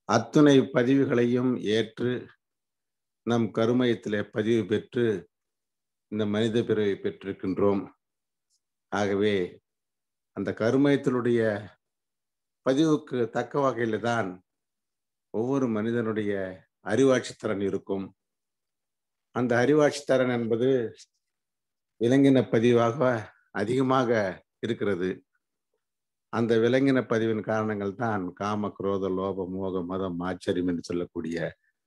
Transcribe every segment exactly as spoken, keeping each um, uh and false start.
அத்துணை பதிவுகளையும் ஏற்று நம் கருமையத்திலே பதிவு பெற்று இந்த மனித பிறவை பெற்றிருக்கின்றோம். ஆகவே அந்த கருமையத்தினுடைய பதிவுக்கு தக்க வகையில் தான் ஒவ்வொரு மனிதனுடைய அறிவாட்சி திறன் இருக்கும். அந்த அறிவாட்சி திறன் என்பது விலங்கின பதிவாக அதிகமாக இருக்கிறது. அந்த விலங்கின பதிவின் காரணங்கள் தான் காம, குரோத, லோப, மோக, மதம், ஆச்சரியம் என்று சொல்லக்கூடிய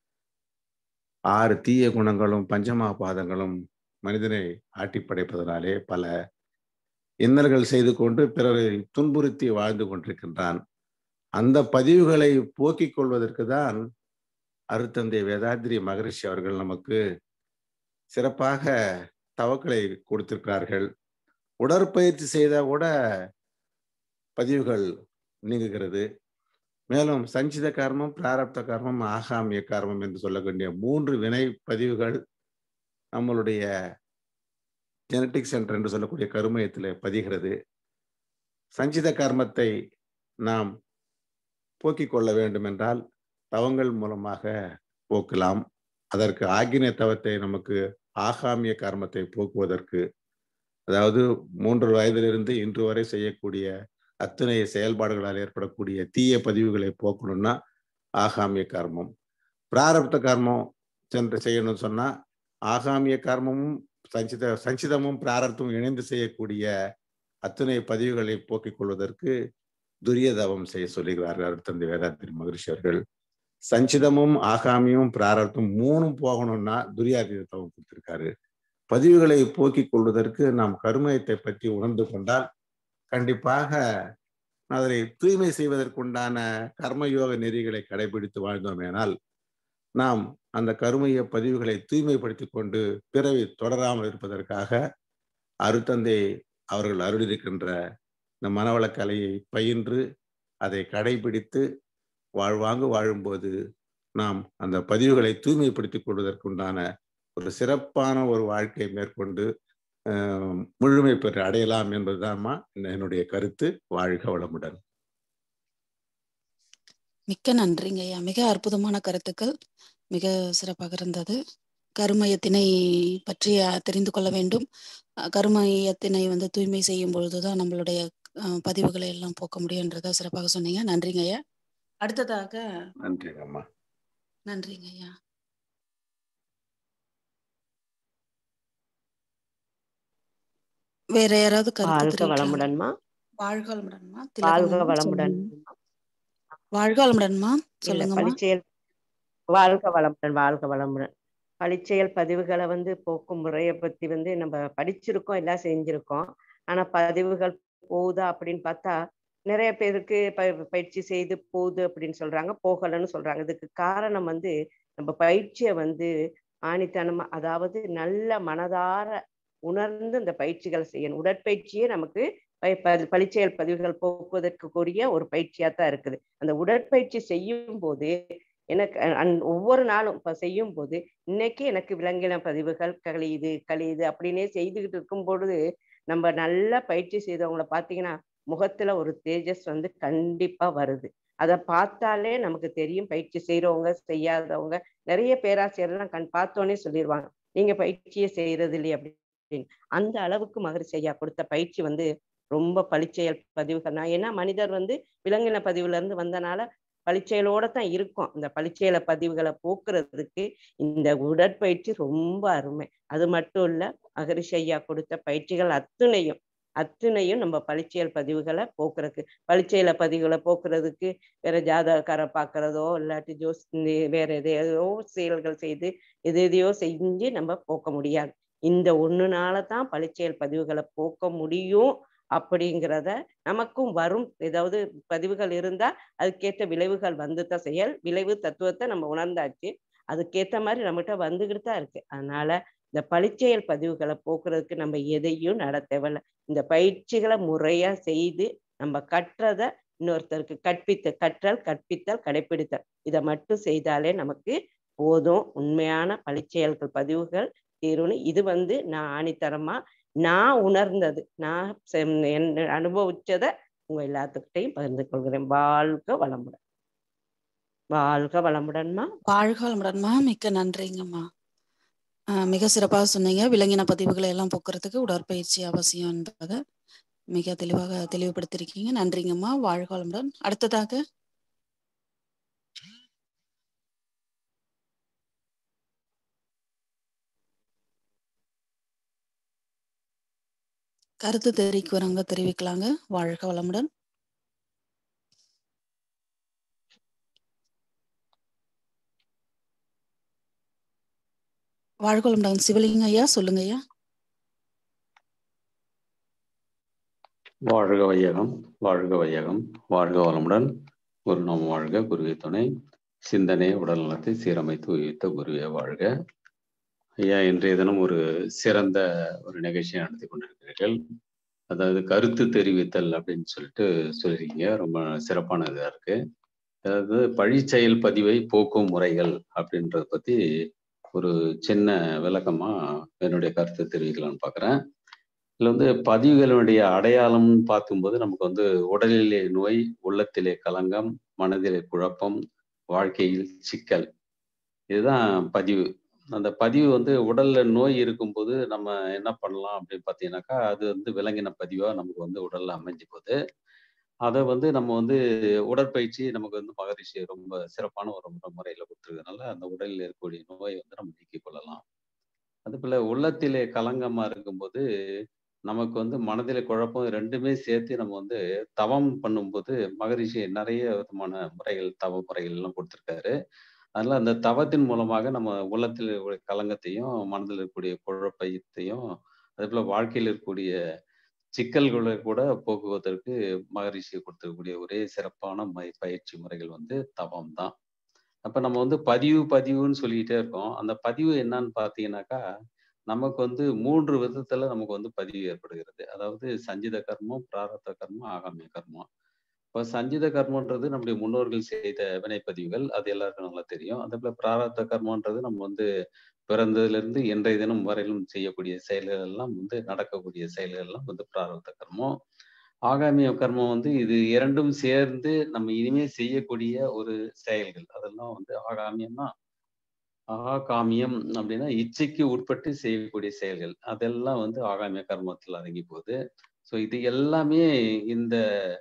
ஆறு தீய குணங்களும் பஞ்சமா பாதங்களும் மனிதனை ஆட்டி படைப்பதனாலே பல இன்னல்கள் செய்து கொண்டு பிறரை துன்புறுத்தி வாழ்ந்து கொண்டிருக்கின்றான். அந்த பதிவுகளை போக்கிக் கொள்வதற்கு தான் அருட்தந்தை வேதாத்ரி மகரிஷி அவர்கள் நமக்கு சிறப்பாக தவக்களை கொடுத்திருக்கிறார்கள். உடற்பயிற்சி செய்தால் கூட பதிவுகள் நீங்குகிறது. மேலும் சஞ்சித கர்மம், பிராரப்த கர்மம், ஆகாமிய கர்மம் என்று சொல்லக்கூடிய மூன்று வினை பதிவுகள் நம்மளுடைய ஜெனட்டிக் சென்டர் என்று சொல்லக்கூடிய கருமையத்தில் பதிகிறது. சஞ்சித கர்மத்தை நாம் போக்கிக் கொள்ள வேண்டும் என்றால் தவங்கள் மூலமாக போக்கலாம். அதற்கு ஆக்கின தவத்தை நமக்கு ஆகாமிய கர்மத்தை போக்குவதற்கு, அதாவது மூன்று வயதிலிருந்து இன்று வரை செய்யக்கூடிய அத்தனை செயல்பாடுகளால் ஏற்படக்கூடிய தீய பதிவுகளை போக்கணும்னா ஆகாமிய கர்மம். பிராரப்த கர்மம் சென்று செய்யணும்னு சொன்னா ஆகாமிய கர்மமும் சஞ்சித சஞ்சிதமும் பிராரப்தமும் இணைந்து செய்யக்கூடிய அத்தனை பதிவுகளை போக்கிக் கொள்வதற்கு துரிய தவம் செய்ய சொல்லுகிறார்கள் அருட்தந்தை வேதாத்ரி மகரிஷி அவர்கள். சஞ்சிதமும் ஆகாமியும் பிராரப்தம் மூணும் போகணும்னா துரியாதீத தவம் கொடுத்திருக்காரு. பதிவுகளை போக்கிக் கொள்வதற்கு நாம் கருமயத்தை பற்றி உணர்ந்து கொண்டால் கண்டிப்பாக அதனை தூய்மை செய்வதற்குண்டான கர்மயோக நெறிகளை கடைபிடித்து வாழ்ந்தோமேனால் நாம் அந்த கருமைய பதிவுகளை தூய்மைப்படுத்திக் கொண்டு பிறவி தொடராமல் இருப்பதற்காக அருட்தந்தை அவர்கள் அருளிருக்கின்ற இந்த மனவள கலையை பயின்று அதை கடைபிடித்து வாழ்வாங்கு வாழும்போது நாம் அந்த பதிவுகளை தூய்மைப்படுத்திக் கொள்வதற்குண்டான ஒரு சிறப்பான ஒரு வாழ்க்கையை மேற்கொண்டு முழுமை பெற்று அடையலாம் என்பதுதான்மா என்னுடைய கருத்து. வாழ்க வளமுடன். மிக்க நன்றிங்க ஐயா. மிக அற்புதமான கருத்துக்கள், மிக சிறப்பாக இருந்தது. கருமையத்தினை பற்றி தெரிந்து கொள்ள வேண்டும். கருமையத்தினை வந்து தூய்மை செய்யும் பொழுதுதான் நம்மளுடைய பதிவுகளை எல்லாம் போக்க முடியும்ன்றத சிறப்பாக சொன்னீங்க. நன்றிங்க ஐயா. அடுத்ததாக நன்றிங்க அம்மா. நன்றிங்க ஐயா. வேற யாராவது கருத்து வளமுடன்மா? வாழ்க வளமுடன்மா. வாழ்க வளமுடன். வாழ்க வளமுடன்மா, சொல்லுங்க. பழிச்செயல் வாழ்க வளமுடன். வாழ்க வளமுடன். பழிச்செயல் பதிவுகளை வந்து போக்கும் முறையை பத்தி வந்து நம்ம படிச்சிருக்கோம், எல்லாம் செஞ்சிருக்கோம். ஆனா பதிவுகள் போகுதா அப்படின்னு பார்த்தா நிறைய பேருக்கு ப பயிற்சி செய்து போகுது அப்படின்னு சொல்றாங்க, போகலன்னு சொல்றாங்க. இதுக்கு காரணம் வந்து நம்ம பயிற்சியை வந்து ஆணித்தனமா, அதாவது நல்ல மனதார உணர்ந்து இந்த பயிற்சிகளை செய்யணும். உடற்பயிற்சியே நமக்கு பழிச்செயல் பதிவுகள் போக்குவதற்குரிய ஒரு பயிற்சியா தான் இருக்குது. அந்த உடற்பயிற்சி செய்யும் போது எனக்கு அந் ஒவ்வொரு நாளும் இப்ப செய்யும் போது இன்னைக்கு எனக்கு விலங்கின பதிவுகள் கழியுது கழியுது அப்படின்னே செய்துகிட்டு இருக்கும் பொழுது நம்ம நல்லா பயிற்சி செய்தவங்களை பார்த்தீங்கன்னா முகத்துல ஒரு தேஜஸ் வந்து கண்டிப்பா வருது. அதை பார்த்தாலே நமக்கு தெரியும். பயிற்சி செய்யறவங்க செய்யாதவங்க நிறைய பேராசிரியர்லாம் கண் பார்த்தோன்னே சொல்லிடுவாங்க, நீங்க பயிற்சியே செய்யறது இல்லையே அப்படின்னு. அந்த அளவுக்கு மகரிஷி ஐயா கொடுத்த பயிற்சி வந்து ரொம்ப பழிச்செயல் பதிவுகள் தான். ஏன்னா மனிதர் வந்து விலங்கின பதிவுல இருந்து வந்தனால பழிச்செயலோட தான் இருக்கும். இந்த பழிச்செயல பதிவுகளை போக்குறதுக்கு இந்த உடற்பயிற்சி ரொம்ப அருமை. அது மட்டும் இல்ல, மகரிஷி ஐயா கொடுத்த பயிற்சிகள் அத்துணையும் அத்துணையும் நம்ம பழிச்செயல் பதிவுகளை போக்குறதுக்கு, பழிச்செயல பதிவுகளை போக்குறதுக்கு வேற ஜாதகக்கார பார்க்கறதோ இல்லாட்டி ஜோஸ் வேற எதையோ செயல்கள் செய்து எது எதையோ செஞ்சு நம்ம போக்க முடியாது. இந்த ஒண்ணுனால தான் பழிச்செயல் பதிவுகளை போக்க முடியும் அப்படிங்கிறத நமக்கும் வரும். ஏதாவது பதிவுகள் இருந்தா அதுக்கேற்ற விளைவுகள் வந்துதான் செயல் விளைவு தத்துவத்தை நம்ம உணர்ந்தாச்சு. அதுக்கேற்ற மாதிரி நம்மகிட்ட வந்துகிட்டு தான் இருக்கு. அதனால இந்த பழிச்செயல் பதிவுகளை போக்குறதுக்கு நம்ம எதையும் நட தேவையில்லை. இந்த பயிற்சிகளை முறையா செய்து நம்ம கற்றதை இன்னொருத்தருக்கு கற்பித்த கற்றல் கற்பித்தல் கடைப்பிடித்தல் இதை மட்டும் செய்தாலே நமக்கு போதும். உண்மையான பழிச்செயல்கள் பதிவுகள் தீரும்னு இது வந்து நான் ஆணித்தரமா நான் உணர்ந்தது, நான் அனுபவிச்சதை உங்க எல்லாத்துக்கிட்டையும் பகிர்ந்து கொள்கிறேன். வாழ்க வளமுடன். வாழ்க வளமுடன்மா. வாழ்க வளமுடன்மா. மிக்க நன்றிங்கம்மா. ஆஹ் மிக சிறப்பாக சொன்னீங்க. விலங்கின பதிவுகளை எல்லாம் போக்குறதுக்கு உடற்பயிற்சி அவசியம் என்பதை மிக தெளிவாக தெளிவுபடுத்திருக்கீங்க. நன்றிங்கம்மா. வாழ்க வளமுடன். அடுத்ததாக கருத்து தெரிவிக்கிறவங்க தெரிவிக்கலாங்க. வாழ்க வளமுடன். வாழ்க வளமுடன். சிவலிங்க ஐயா சொல்லுங்க ஐயா. வாழ்க வையகம், வாழ்க வையகம், வாழ்க வளமுடன். குரு நாம் வாழ்க, குருவே துணை. சிந்தனை உடல் நலத்தை சீரமைத்து உயிர்த்த குருவே வாழ்க. ஐயா, இன்றைய தினம் ஒரு சிறந்த ஒரு நிகழ்ச்சியை நடத்தி கொண்டிருக்கிறீர்கள். அதாவது கருத்து தெரிவித்தல் அப்படின்னு சொல்லிட்டு சொல்லியிருக்கீங்க. ரொம்ப சிறப்பான இதாக இருக்கு. அதாவது பழி செயல் பதிவை போக்கும் முறைகள் அப்படின்றத பத்தி ஒரு சின்ன விளக்கமா என்னுடைய கருத்தை தெரிவிக்கலாம்னு பார்க்குறேன். இதுல வந்து பதிவுகளுடைய அடையாளம்னு பார்க்கும்போது நமக்கு வந்து உடலிலே நோய், உள்ளத்திலே கலங்கம், மனதிலே குழப்பம், வாழ்க்கையில் சிக்கல், இதுதான் பதிவு. அந்த பதிவு வந்து உடல்ல நோய் இருக்கும்போது நம்ம என்ன பண்ணலாம் அப்படின்னு பார்த்தீங்கன்னாக்கா, அது வந்து விலங்கின பதிவா நமக்கு வந்து உடல்ல அமைஞ்சு போகுது. அதை வந்து நம்ம வந்து உடற்பயிற்சி நமக்கு வந்து மகரிஷி ரொம்ப சிறப்பான ஒரு முறையில கொடுத்துருக்கனால அந்த உடலில் இருக்கக்கூடிய நோயை வந்து நம்ம நீக்கிக் கொள்ளலாம். அதுபோல உள்ளத்திலே கலங்கமா இருக்கும்போது நமக்கு வந்து மனதிலே குழப்பம் ரெண்டுமே சேர்த்து நம்ம வந்து தவம் பண்ணும்போது மகரிஷி நிறைய விதமான முறைகள், தவ முறைகள் எல்லாம் கொடுத்துருக்காரு. அதனால அந்த தவத்தின் மூலமாக நம்ம உள்ளத்தில் இருக்கக்கூடிய கலங்கத்தையும், மனதில் இருக்கக்கூடிய குழப்பத்தையும், அதே போல வாழ்க்கையில் இருக்கக்கூடிய சிக்கல்களை கூட போக்குவதற்கு மகரிஷி கொடுத்திருக்கக்கூடிய ஒரே சிறப்பான மை பயிற்சி முறைகள் வந்து தவம் தான். அப்ப நம்ம வந்து பதிவு பதிவுன்னு சொல்லிக்கிட்டே இருக்கோம். அந்த பதிவு என்னன்னு பார்த்தீங்கன்னாக்கா, நமக்கு வந்து மூன்று விதத்துல நமக்கு வந்து பதிவு ஏற்படுகிறது. அதாவது சஞ்சித கர்மம், பிராரப்த கர்மம், ஆகாமிய கர்மம். இப்ப சஞ்சித கர்மன்றது நம்முடைய முன்னோர்கள் செய்த வினைப்பதிவுகள். அது எல்லாருக்கும் நல்லா தெரியும். அதே போல பிராரப்த கர்மன்றது நம்ம வந்து பிறந்ததிலிருந்து இன்றைய தினம் வரையிலும் செய்யக்கூடிய செயல்கள் எல்லாம் வந்து நடக்கக்கூடிய செயல்கள் எல்லாம் வந்து பிராரப்த கர்மம். ஆகாமிய கர்மம் வந்து இது இரண்டும் சேர்ந்து நம்ம இனிமே செய்யக்கூடிய ஒரு செயல்கள். அதெல்லாம் வந்து ஆகாமியம்னா ஆகாமியம் அப்படின்னா இச்சைக்கு உட்பட்டு செய்யக்கூடிய செயல்கள். அதெல்லாம் வந்து ஆகாமிய கர்மத்தில் அடங்கி போகுது. ஸோ இது எல்லாமே இந்த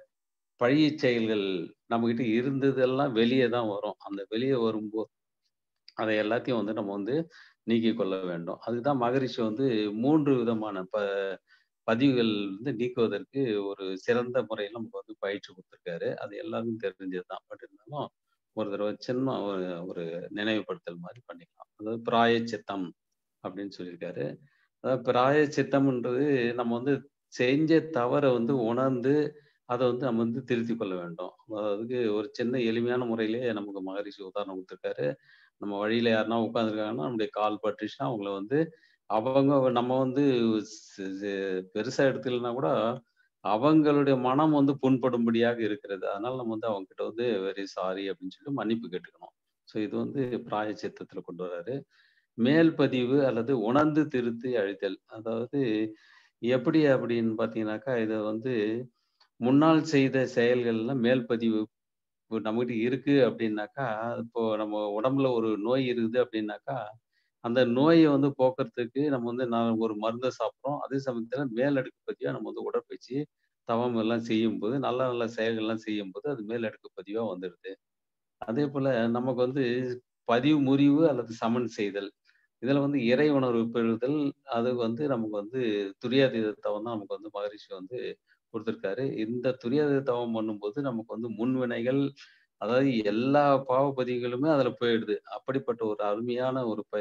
பழிய செயல்கள் நம்மகிட்ட இருந்ததெல்லாம் வெளியே தான் வரும். அந்த வெளியே வரும்போது அதை எல்லாத்தையும் வந்து நம்ம வந்து நீக்கிக் கொள்ள வேண்டும். அதுதான் மகரிஷி வந்து மூன்று விதமான ப பதிவுகள் வந்து நீக்குவதற்கு ஒரு சிறந்த முறையில் நமக்கு வந்து பயிற்சி கொடுத்துருக்காரு. அது எல்லாருக்கும் தெரிஞ்சதுதான். பட் இருந்தாலும் ஒரு தடவை சின்ன ஒரு ஒரு நினைவுபடுத்தல் மாதிரி பண்ணிக்கலாம். அதாவது பிராயச்சித்தம் அப்படின்னு சொல்லியிருக்காரு. அதாவது பிராயச்சித்தம்ன்றது நம்ம வந்து செஞ்ச தவறை வந்து உணர்ந்து அதை வந்து நம்ம வந்து திருத்திக் கொள்ள வேண்டும். அதுக்கு ஒரு சின்ன எளிமையான முறையிலேயே நமக்கு மகரிஷி உதாரணம் கொடுத்துருக்காரு. நம்ம வழியில யாருன்னா உட்காந்துருக்காங்கன்னா நம்முடைய கால் பட்டுச்சுன்னா அவங்கள வந்து அவங்க நம்ம வந்து சி- சி- பெருசா எடுத்துக்கலன்னா கூட அவங்களுடைய மனம் வந்து புண்படும்படியாக இருக்கிறது. அதனால நம்ம வந்து அவங்க கிட்ட வந்து வெரி சாரி அப்படின்னு சொல்லி மன்னிப்பு கேட்டுக்கணும். ஸோ இது வந்து பிராயச்சித்தத்துல கொண்டு வர்றாரு. மேல் பதிவு அல்லது உணர்ந்து திருத்தி அழித்தல். அதாவது எப்படி அப்படின்னு பார்த்தீங்கன்னாக்கா, இதை வந்து முன்னால் செய்த செயல்கள்லாம் மேல் பதிவு இப்போ நம்மகிட்ட இருக்கு அப்படின்னாக்கா, இப்போ நம்ம உடம்புல ஒரு நோய் இருக்குது அப்படின்னாக்கா, அந்த நோய வந்து போக்குறதுக்கு நம்ம வந்து நான் ஒரு மருந்த சாப்பிடுறோம். அதே சமயத்துல மேலடுக்கு பதிவா நம்ம வந்து உடற்பயிற்சி, தவம் எல்லாம் செய்யும்போது, நல்ல நல்ல செயல்கள்லாம் செய்யும்போது, அது மேலடுக்கு பதிவா வந்துடுது. அதேபோல நமக்கு வந்து பதிவு முறிவு அல்லது சமன் செய்தல். இதுல வந்து இறை உணர்வு பெறுதல், அது வந்து நமக்கு வந்து துரியாதீத தவம் தான் நமக்கு வந்து மகரிஷி வந்து குடுத்திருக்காரு. இந்த துரியாதீத தவம் பண்ணும்போது நமக்கு வந்து முன்வினைகள், அதாவது எல்லா பாவ பதிவுகளுமே அதுல போயிடுது. அப்படிப்பட்ட ஒரு அருமையான ஒரு ப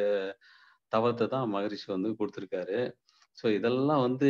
தவத்த தான் மகரிஷி வந்து குடுத்திருக்காரு. ஸோ இதெல்லாம் வந்து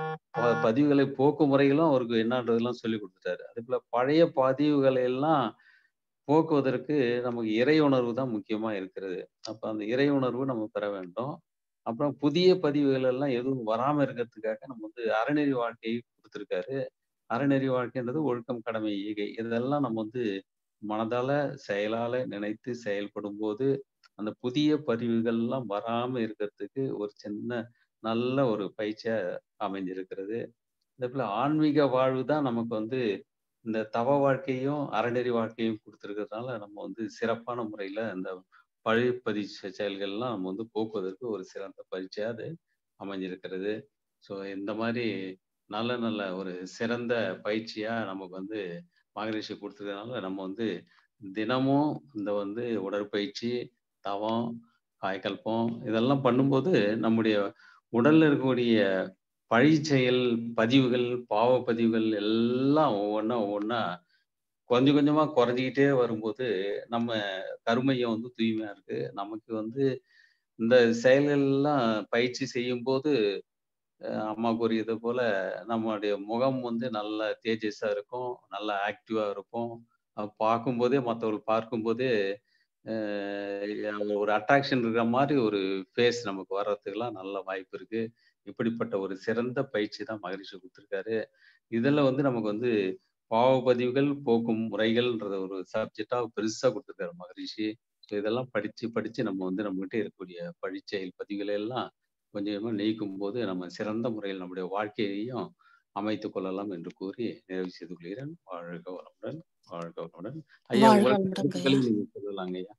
ப பதிவுகளை போக்கும் முறைகளும் அவருக்கு என்னான்றதெல்லாம் சொல்லிக் குடுத்துட்டாரு. அதேபோல பழைய பதிவுகளை எல்லாம் போக்குவதற்கு நமக்கு இறை உணர்வு தான் முக்கியமா இருக்கிறது. அப்ப அந்த இறை உணர்வு நம்ம பெற வேண்டும். அப்புறம் புதிய பதிவுகள் எல்லாம் எதுவும் வராம இருக்கிறதுக்காக நம்ம வந்து அறநெறி வாழ்க்கையை குடுத்திருக்காரு. அறநெறி வாழ்க்கைன்றது ஒழுக்கம், கடமை, ஈகை. இதெல்லாம் நம்ம வந்து மனதால, செயலால நினைத்து செயல்படும்போது, அந்த புதிய பதிவுகள்லாம் வராம இருக்கிறதுக்கு ஒரு சின்ன நல்ல ஒரு பயிற்சியா அமைஞ்சிருக்கிறது. அதேபோல ஆன்மீக வாழ்வு தான் நமக்கு வந்து இந்த தவ வாழ்க்கையும் அறநெறி வாழ்க்கையும் கொடுத்துருக்கிறதுனால நம்ம வந்து சிறப்பான முறையில இந்த பழிப்பதி செயல்கள்லாம் நம்ம வந்து போக்குவதற்கு ஒரு சிறந்த பயிற்சியா அது அமைஞ்சிருக்கிறது. ஸோ இந்த மாதிரி நல்ல நல்ல ஒரு சிறந்த பயிற்சியா நமக்கு வந்து மகரிஷி கொடுத்துருக்கறதுனால நம்ம வந்து தினமும் இந்த வந்து உடற்பயிற்சி, தவம், காய்கல்பம் இதெல்லாம் பண்ணும்போது நம்முடைய உடல்ல இருக்கக்கூடிய பழி செயல் பதிவுகள், பாவ பதிவுகள் எல்லாம் ஒவ்வொன்றா ஒவ்வொன்றா கொஞ்சம் கொஞ்சமா குறைஞ்சிக்கிட்டே வரும்போது நம்ம கருமையம் வந்து தூய்மையா இருக்கு. நமக்கு வந்து இந்த செயல்கள் எல்லாம் பயிற்சி செய்யும்போது அஹ் அம்மா கூறியது போல நம்மளுடைய முகம் வந்து நல்ல தேஜஸா இருக்கும், நல்ல ஆக்டிவா இருக்கும். அஹ் பார்க்கும்போதே மற்றவர்கள் பார்க்கும்போதே அஹ் ஒரு அட்ராக்ஷன் இருக்கிற மாதிரி ஒரு ஃபேஸ் நமக்கு வர்றதுக்கெல்லாம் நல்ல வாய்ப்பு இருக்கு. இப்படிப்பட்ட ஒரு சிறந்த பயிற்சி தான் மகரிஷி கொடுத்துருக்காரு. இதுல வந்து நமக்கு வந்து பாவ பதிவுகள் போக்கும் முறைகள்ன்றத ஒரு சப்ஜெக்டா பெருசா கொடுத்துருக்காரு மகரிஷி. ஸோ இதெல்லாம் படிச்சு படிச்சு நம்ம வந்து நம்மகிட்ட இருக்கக்கூடிய பழிச்செயல் பதிவுகளை எல்லாம் கொஞ்சம் கொஞ்சமா நீக்கும் போது நம்ம சிறந்த முறையில் நம்முடைய வாழ்க்கையையும் அமைத்துக் கொள்ளலாம் என்று கூறி நிறைவு செய்து கொள்கிறேன். வாழ்க வளமுடன், வாழ்க வளமுடன். ஐயா, வாழ்க உங்களுக்கு வளமுடன் ஐயா. கருத்துக்களை நீங்க சொல்லலாங்க ஐயா.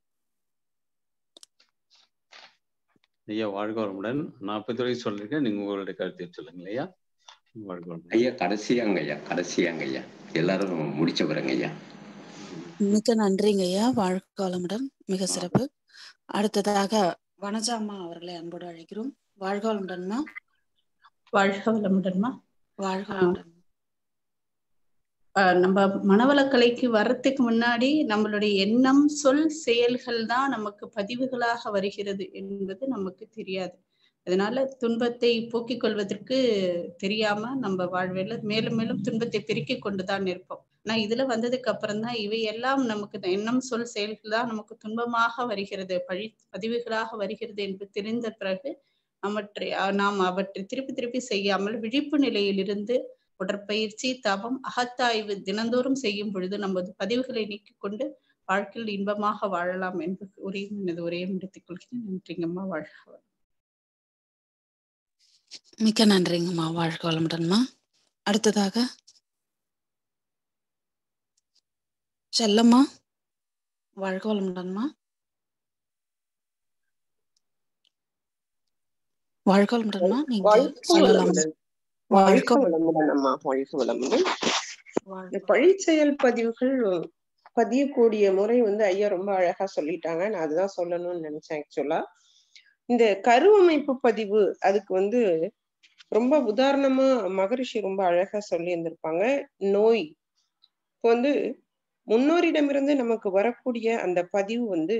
ஐயா வாழ்க வளமுடன். நான் பத்தி வரைக்கும் சொல்லிருக்கேன், நீங்க உங்களுடைய கருத்தை சொல்லுங்க ஐயா. வாழ்க வளமுடன் ஐயா. கடைசியாங்க ஐயா, கடைசியாங்க ஐயா, எல்லாரும் முடிச்ச பிறங்க ஐயா. மிக்க நன்றிங்க ஐயா. வாழ்க வளமுடன். மிக சிறப்பு. அடுத்ததாக வனஜாமா அவர்களை அன்போடு அழைக்கிறோம். வாழ்க வளமுடன்மா. வாழ்க வளமுடன்மா. வாழ்க வளமுடன். நம்ம மனவளக்கலைக்கு வர்றதுக்கு முன்னாடி நம்மளுடைய எண்ணம், சொல், செயல்கள் தான் நமக்கு பதிவுகளாக வருகிறது என்பது நமக்கு தெரியாது. அதனால துன்பத்தை போக்கிக் கொள்வதற்கு தெரியாம நம்ம வாழ்வில் மேலும் மேலும் துன்பத்தை பெருக்கிக் கொண்டுதான் இருப்போம். ஆனா இதுல வந்ததுக்கு அப்புறம் தான் இவையெல்லாம் நமக்கு எண்ணம், சொல், செயல்கள் தான் நமக்கு துன்பமாக வருகிறது, பழி பதிவுகளாக வருகிறது என்று தெரிந்த பிறகு அவற்றை நாம் அவற்றை திருப்பி திருப்பி செய்யாமல் விழிப்பு நிலையிலிருந்து உடற்பயிற்சி, தவம், அகத்தாய்வு தினந்தோறும் செய்யும் பொழுது நமது பதிவுகளை நீக்கிக் கொண்டு வாழ்க்கையில் இன்பமாக வாழலாம் என்று ஒரே எனது உரையை முடித்துக் கொள்கிறேன். நன்றிங்கம்மா. வாழ்க. மிக்க நன்றிங்கம்மா. வாழ்க வளமுடன்மா. அடுத்ததாக செல்லம்மா. வாழ்க வளமுடன்மா. வாழ்க வளமுடன்மா. நீங்க சொல்லலாம். வாழ்க வளமுடன் அம்மா. வாழ்க வளமுடன். பழிச்செயல் பதிவுகள் பதியக்கூடிய முறை வந்து ஐயா ரொம்ப அழகா சொல்லிட்டாங்க. நான் அதுதான் சொல்லணும்னு நினைச்சேன். ஆக்சுவலா இந்த கருவமைப்பு பதிவு அதுக்கு வந்து ரொம்ப உதாரணமா மகரிஷி ரொம்ப அழகா சொல்லி இருந்திருப்பாங்க. நோய் இப்போ வந்து முன்னோரிடமிருந்து நமக்கு வரக்கூடிய அந்த பதிவு வந்து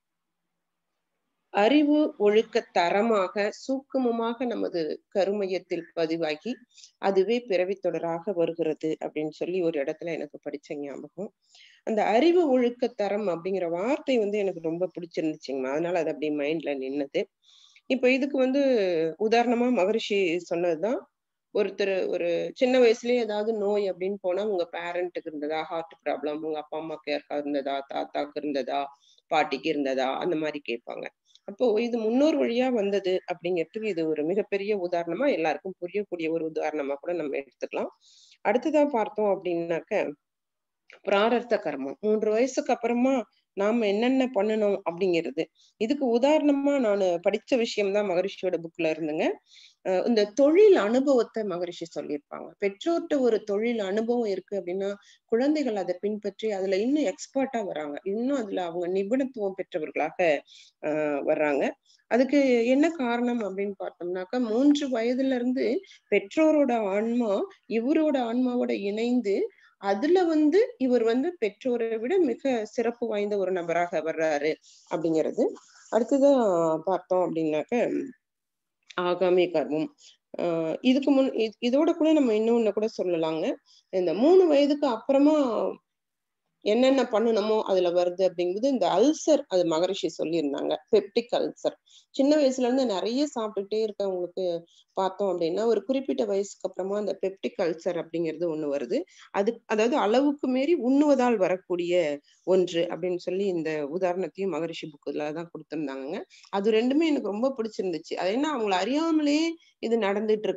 அறிவு ஒழுக்க தரமாக சூக்குமமாக நமது கருமையத்தில் பதிவாகி அதுவே பிறவி தொடராக வருகிறது அப்படின்னு சொல்லி ஒரு இடத்துல எனக்கு படிச்ச ஞாபகம். அந்த அறிவு ஒழுக்க தரம் அப்படிங்கிற வார்த்தை வந்து எனக்கு ரொம்ப பிடிச்சிருந்துச்சுங்கம்மா. அதனால அது அப்படி மைண்ட்ல நின்னது. இப்ப இதுக்கு வந்து உதாரணமா மகரிஷி சொன்னதுதான், ஒருத்தர் ஒரு சின்ன வயசுலயே ஏதாவது நோய் அப்படின்னு போனா உங்க பேரண்ட்டுக்கு இருந்ததா, ஹார்ட் ப்ராப்ளம், உங்க அப்பா அம்மாக்கு யாருக்கா இருந்ததா, தாத்தாக்கு இருந்ததா, பாட்டிக்கு இருந்ததா, அந்த மாதிரி கேட்பாங்க. அப்போ இது முன்னோர் வழியா வந்தது அப்படிங்கிறதுக்கு இது ஒரு மிகப்பெரிய உதாரணமா எல்லாருக்கும் புரியக்கூடிய ஒரு உதாரணமா கூட நம்ம எடுத்துக்கலாம். அடுத்ததான் பார்த்தோம் அப்படின்னாக்க பிராரத்த கர்மம். மூன்று வயசுக்கு அப்புறமா நாம என்னென்ன பண்ணணும் அப்படிங்கிறது. இதுக்கு உதாரணமா நான் படிச்ச விஷயம்தான் மகரிஷியோட புக்ல இருந்துங்க. அஹ் இந்த தொழில் அனுபவத்தை மகரிஷி சொல்லியிருப்பாங்க. பெற்றோர்கிட்ட ஒரு தொழில் அனுபவம் இருக்கு அப்படின்னா குழந்தைகள் அதை பின்பற்றி அதுல இன்னும் எக்ஸ்பர்ட்டா வராங்க, இன்னும் அதுல அவங்க நிபுணத்துவம் பெற்றவர்களாக ஆஹ் வர்றாங்க. அதுக்கு என்ன காரணம் அப்படின்னு பார்த்தோம்னாக்கா மூன்று வயதுல இருந்து பெற்றோரோட ஆன்மா இவரோட ஆன்மாவோட இணைந்து அதுல வந்து இவர் வந்து பெற்றோரை விட மிக சிறப்பு வாய்ந்த ஒரு நபராக வர்றாரு அப்படிங்கிறது. அடுத்ததான் பார்த்தோம் அப்படின்னாக்க ஆகாமி கர்மம். ஆஹ் இதுக்கு முன் இதோட கூட நம்ம இன்னொன்னு கூட சொல்லலாங்க. இந்த மூணு வயதுக்கு அப்புறமா என்னென்ன பண்ணணுமோ அதுல வருது அப்படிங்கும்போது இந்த அல்சர், அது மகரிஷி சொல்லியிருந்தாங்க. பெப்டிக் அல்சர் சின்ன வயசுல இருந்து நிறைய சாப்பிட்டுட்டே இருக்கவங்களுக்கு பார்த்தோம் அப்படின்னா ஒரு குறிப்பிட்ட வயசுக்கு அப்புறமா அந்த பெப்டிக் அல்சர் அப்படிங்கிறது ஒண்ணு வருது. அது அதாவது அளவுக்கு மீறி உண்ணுவதால் வரக்கூடிய ஒன்று அப்படின்னு சொல்லி இந்த உதாரணத்தையும் மகரிஷி புக்குல தான் கொடுத்திருந்தாங்க. அது ரெண்டுமே எனக்கு ரொம்ப பிடிச்சிருந்துச்சு. அது என்ன அவங்களை அறியாமலே இது நடந்துட்டு இருக்கு.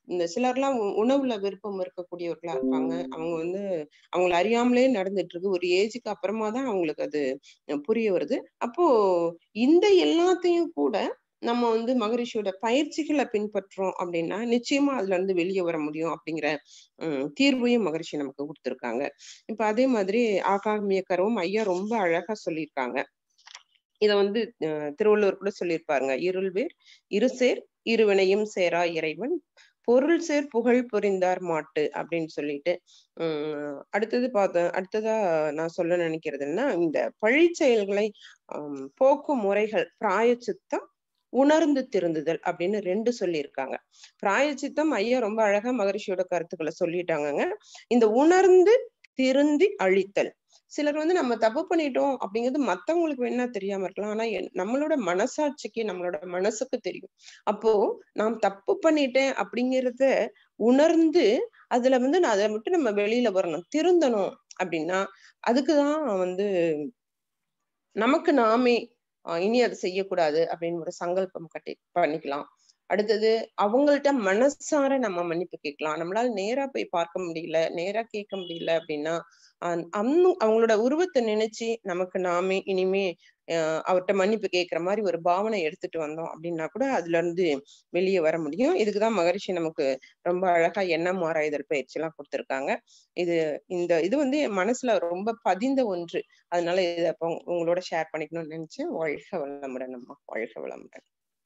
இந்த சிலர்லாம் உ- உணவுல விருப்பம் இருக்கக்கூடியவர்களா இருப்பாங்க. அவங்க வந்து அவங்கள அறியாமலே நடந்துட்டு இருக்கு. ஒரு ஏஜுக்கு அப்புறமா தான் அவங்களுக்கு அது அஹ், புரிய வருது. அப்போ இந்த எல்லாத்தையும் கூட நம்ம வந்து மகரிஷியோட பயிற்சிகளை பின்பற்றோம் அப்படின்னா நிச்சயமா அதுல இருந்து வெளியே வர முடியும் அப்படிங்கிற உம் தீர்வையும் மகரிஷி நமக்கு கொடுத்திருக்காங்க. இப்ப அதே மாதிரி ஆகாமிய கருவம் ஐயா ரொம்ப அழகா சொல்லியிருக்காங்க. இத வந்து அஹ், திருவள்ளுவர் கூட சொல்லியிருப்பாருங்க. இருள்வேர் இருசேர் இருவினையும் சேரா இறைவன் பொருள் சேர் புகழ் புரிந்தார் மாட்டு அப்படின்னு சொல்லிட்டு உம் அடுத்தது பார்த்த அடுத்ததா நான் சொல்ல நினைக்கிறதுன்னா இந்த பழி செயல்களை ஆஹ் போக்கும் முறைகள் பிராயச்சித்தம் உணர்ந்து திருந்துதல் அப்படின்னு ரெண்டு சொல்லியிருக்காங்க. பிராயச்சித்தம் ஐயா ரொம்ப அழகா மகரிஷியோட கருத்துக்களை சொல்லிட்டாங்கங்க. இந்த உணர்ந்து திருந்தி அழித்தல், சிலர் வந்து நம்ம தப்பு பண்ணிட்டோம் அப்படிங்கிறது மத்தவங்களுக்கு வேணா தெரியாம இருக்கலாம். ஆனா என்- நம்மளோட மனசாட்சிக்கு நம்மளோட மனசுக்கு தெரியும். அப்போ நாம் தப்பு பண்ணிட்டேன் அப்படிங்கிறத உணர்ந்து அதுல வந்து நான் அதை விட்டு நம்ம வெளியில வரணும், திருந்தணும். அப்படின்னா அதுக்குதான் வந்து நமக்கு நாமே ஆஹ் இனி அதை செய்யக்கூடாது அப்படின்னு ஒரு சங்கல்பம் கட்டி பண்ணிக்கலாம். அடுத்தது அவங்கள்ட்ட மனசார நம்ம மன்னிப்பு கேட்கலாம். நம்மளால நேரா போய் பார்க்க முடியல, நேரா கேட்க முடியல அப்படின்னா அந் அன்னு அவங்களோட உருவத்தை நினைச்சு நமக்கு நாமே இனிமே அஹ் அவர்கிட்ட மன்னிப்பு கேட்கிற மாதிரி ஒரு பாவனை எடுத்துட்டு வந்தோம் அப்படின்னா கூட அதுல இருந்து வெளியே வர முடியும். இதுக்குதான் மகரிஷி நமக்கு ரொம்ப அழகா எண்ணம் ஆராய்தல் பயிற்சி எல்லாம் கொடுத்திருக்காங்க. இது இந்த இது வந்து என் மனசுல ரொம்ப பதிந்த ஒன்று. அதனால இதை அப்போ உங்களோட ஷேர் பண்ணிக்கணும்னு நினைச்சேன். வாழ்க வளமுடன் அம்மா, வாழ்க வளமுடன்.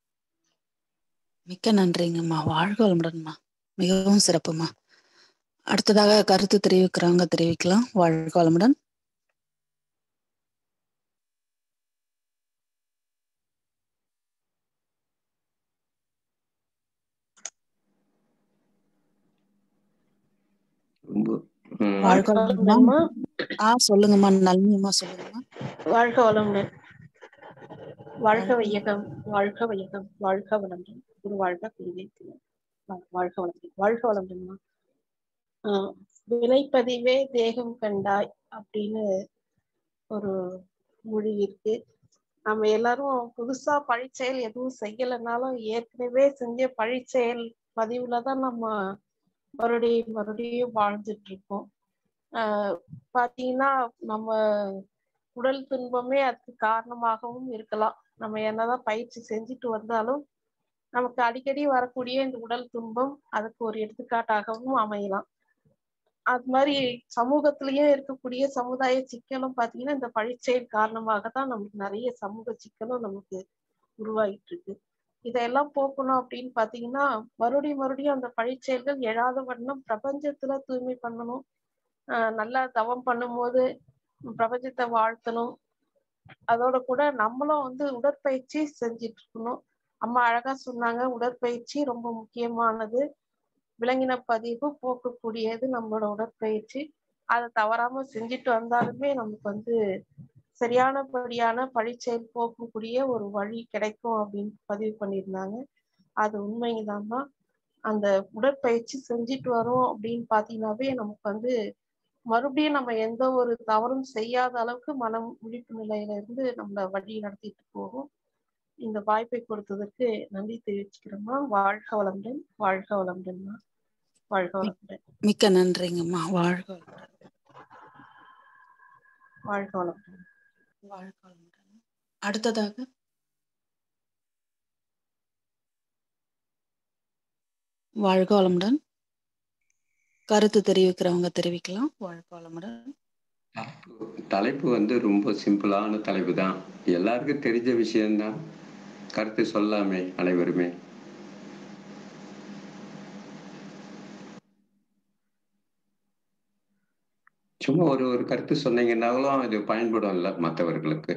மிக்க நன்றிங்கம்மா. வாழ்க வளமுடன்மா. மிகவும் சிறப்புமா. அடுத்ததாக கருத்து தெரிவிக்கிறவங்க தெரிவிக்கலாம். வாழ்க வளமுடன். ரொம்ப ம், வாழ்க வாழ்க வளமுடன்மா. வளமுடன்மா. ஆ சொல்லுங்கம்மா, நளினியம்மா சொல்லுங்கம்மா. வாழ்க வளமுடன். வாழ்க வாழ்க வையகம், வாழ்க வையகம், வாழ்க வளமுடன். குரு வாழ்க, குருவே துணை. வா- வாழ்க வளமுடன். வாழ்க வளமுடன்மா. ஆஹ் வினைப்பதிவே தேகம் கண்டாய் அப்படின்னு ஒரு மொழி இருக்கு. நம்ம எல்லாரும் புதுசா பழிச்செயல் எதுவும் செய்யலைன்னாலும் ஏற்கனவே செஞ்ச பழிச்செயல் பதிவுல தான் நம்ம மறுபடியும் மறுபடியும் வாழ்ந்துட்டு இருக்கோம். ஆஹ் பாத்தீங்கன்னா நம்ம உடல் துன்பமே அதுக்கு காரணமாகவும் இருக்கலாம். நம்ம என்னதான் பயிற்சி செஞ்சுட்டு வந்தாலும் நமக்கு அடிக்கடி வரக்கூடிய இந்த உடல் துன்பம் அதுக்கு ஒரு எடுத்துக்காட்டாகவும் அமையலாம். அது மாதிரி சமூகத்திலயே இருக்கக்கூடிய சமுதாய சிக்கலும் பாத்தீங்கன்னா இந்த பழிச்செயல் காரணமாக தான் நமக்கு நிறைய சமூக சிக்கலும் நமக்கு உருவாகிட்டு இருக்கு. இதெல்லாம் போக்கணும் அப்படின்னு பாத்தீங்கன்னா மறுபடியும் மறுபடியும் அந்த பழிச்செயல்கள் எழாத வண்ணம் பிரபஞ்சத்துல தூய்மை பண்ணணும். ஆஹ் நல்லா தவம் பண்ணும்போது பிரபஞ்சத்தை வாழ்த்தணும். அதோட கூட நம்மளும் வந்து உடற்பயிற்சி செஞ்சுட்டு இருக்கணும். அம்மா அழகா சொன்னாங்க, உடற்பயிற்சி ரொம்ப முக்கியமானது. விலங்கின பதிவு போக்கக்கூடியது நம்மளோட உடற்பயிற்சி. அதை தவறாம செஞ்சுட்டு வந்தாலுமே நமக்கு வந்து சரியானபடியான பழிச்செயல் போக்கக்கூடிய ஒரு வழி கிடைக்கும் அப்படின்னு பதிவு பண்ணியிருந்தாங்க. அது உண்மைதாம்மா. அந்த உடற்பயிற்சி செஞ்சுட்டு வரோம் அப்படின்னு பாத்தீங்கன்னாவே நமக்கு வந்து மறுபடியும் நம்ம எந்த ஒரு தவறும் செய்யாத அளவுக்கு மனம் விழிப்பு நிலையில இருந்து நம்மள வழி நடத்திட்டு போகும். இந்த வாய்ப்பை கொடுத்ததற்கு நன்றி தெரிவிச்சுக்கிறோம்மா. வாழ்க வளமுடன். வாழ்க வளமுடன்மா. வாழ்க வளமுடன். மிக்க நன்றிங்கம்மா. வாழ்க வளமுடன். வாழ்க வளமுடன். வாழ்க வளமுடன். அடுத்ததாக வாழ்க வளமுடன். கருத்து தெரிவிக்கிறவங்க தெரிவிக்கலாம். வாழ்க வளமுடன். தலைப்பு வந்து ரொம்ப சிம்பிளான தலைப்பு தான், எல்லாருக்கும் தெரிஞ்ச விஷயம்தான். கருத்து சொல்லாமே அனைவருமே. சும்மா ஒரு ஒரு கருத்து சொன்னீங்கன்னாலும் அது பயன்படும் இல்ல மற்றவர்களுக்கு.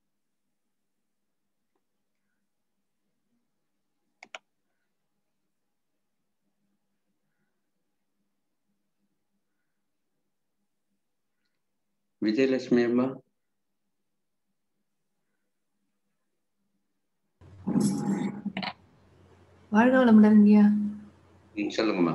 விஜயலட்சுமி அம்மா. வாழ்க வளமுடன் ஐயா. ம், சொல்லுங்கம்மா.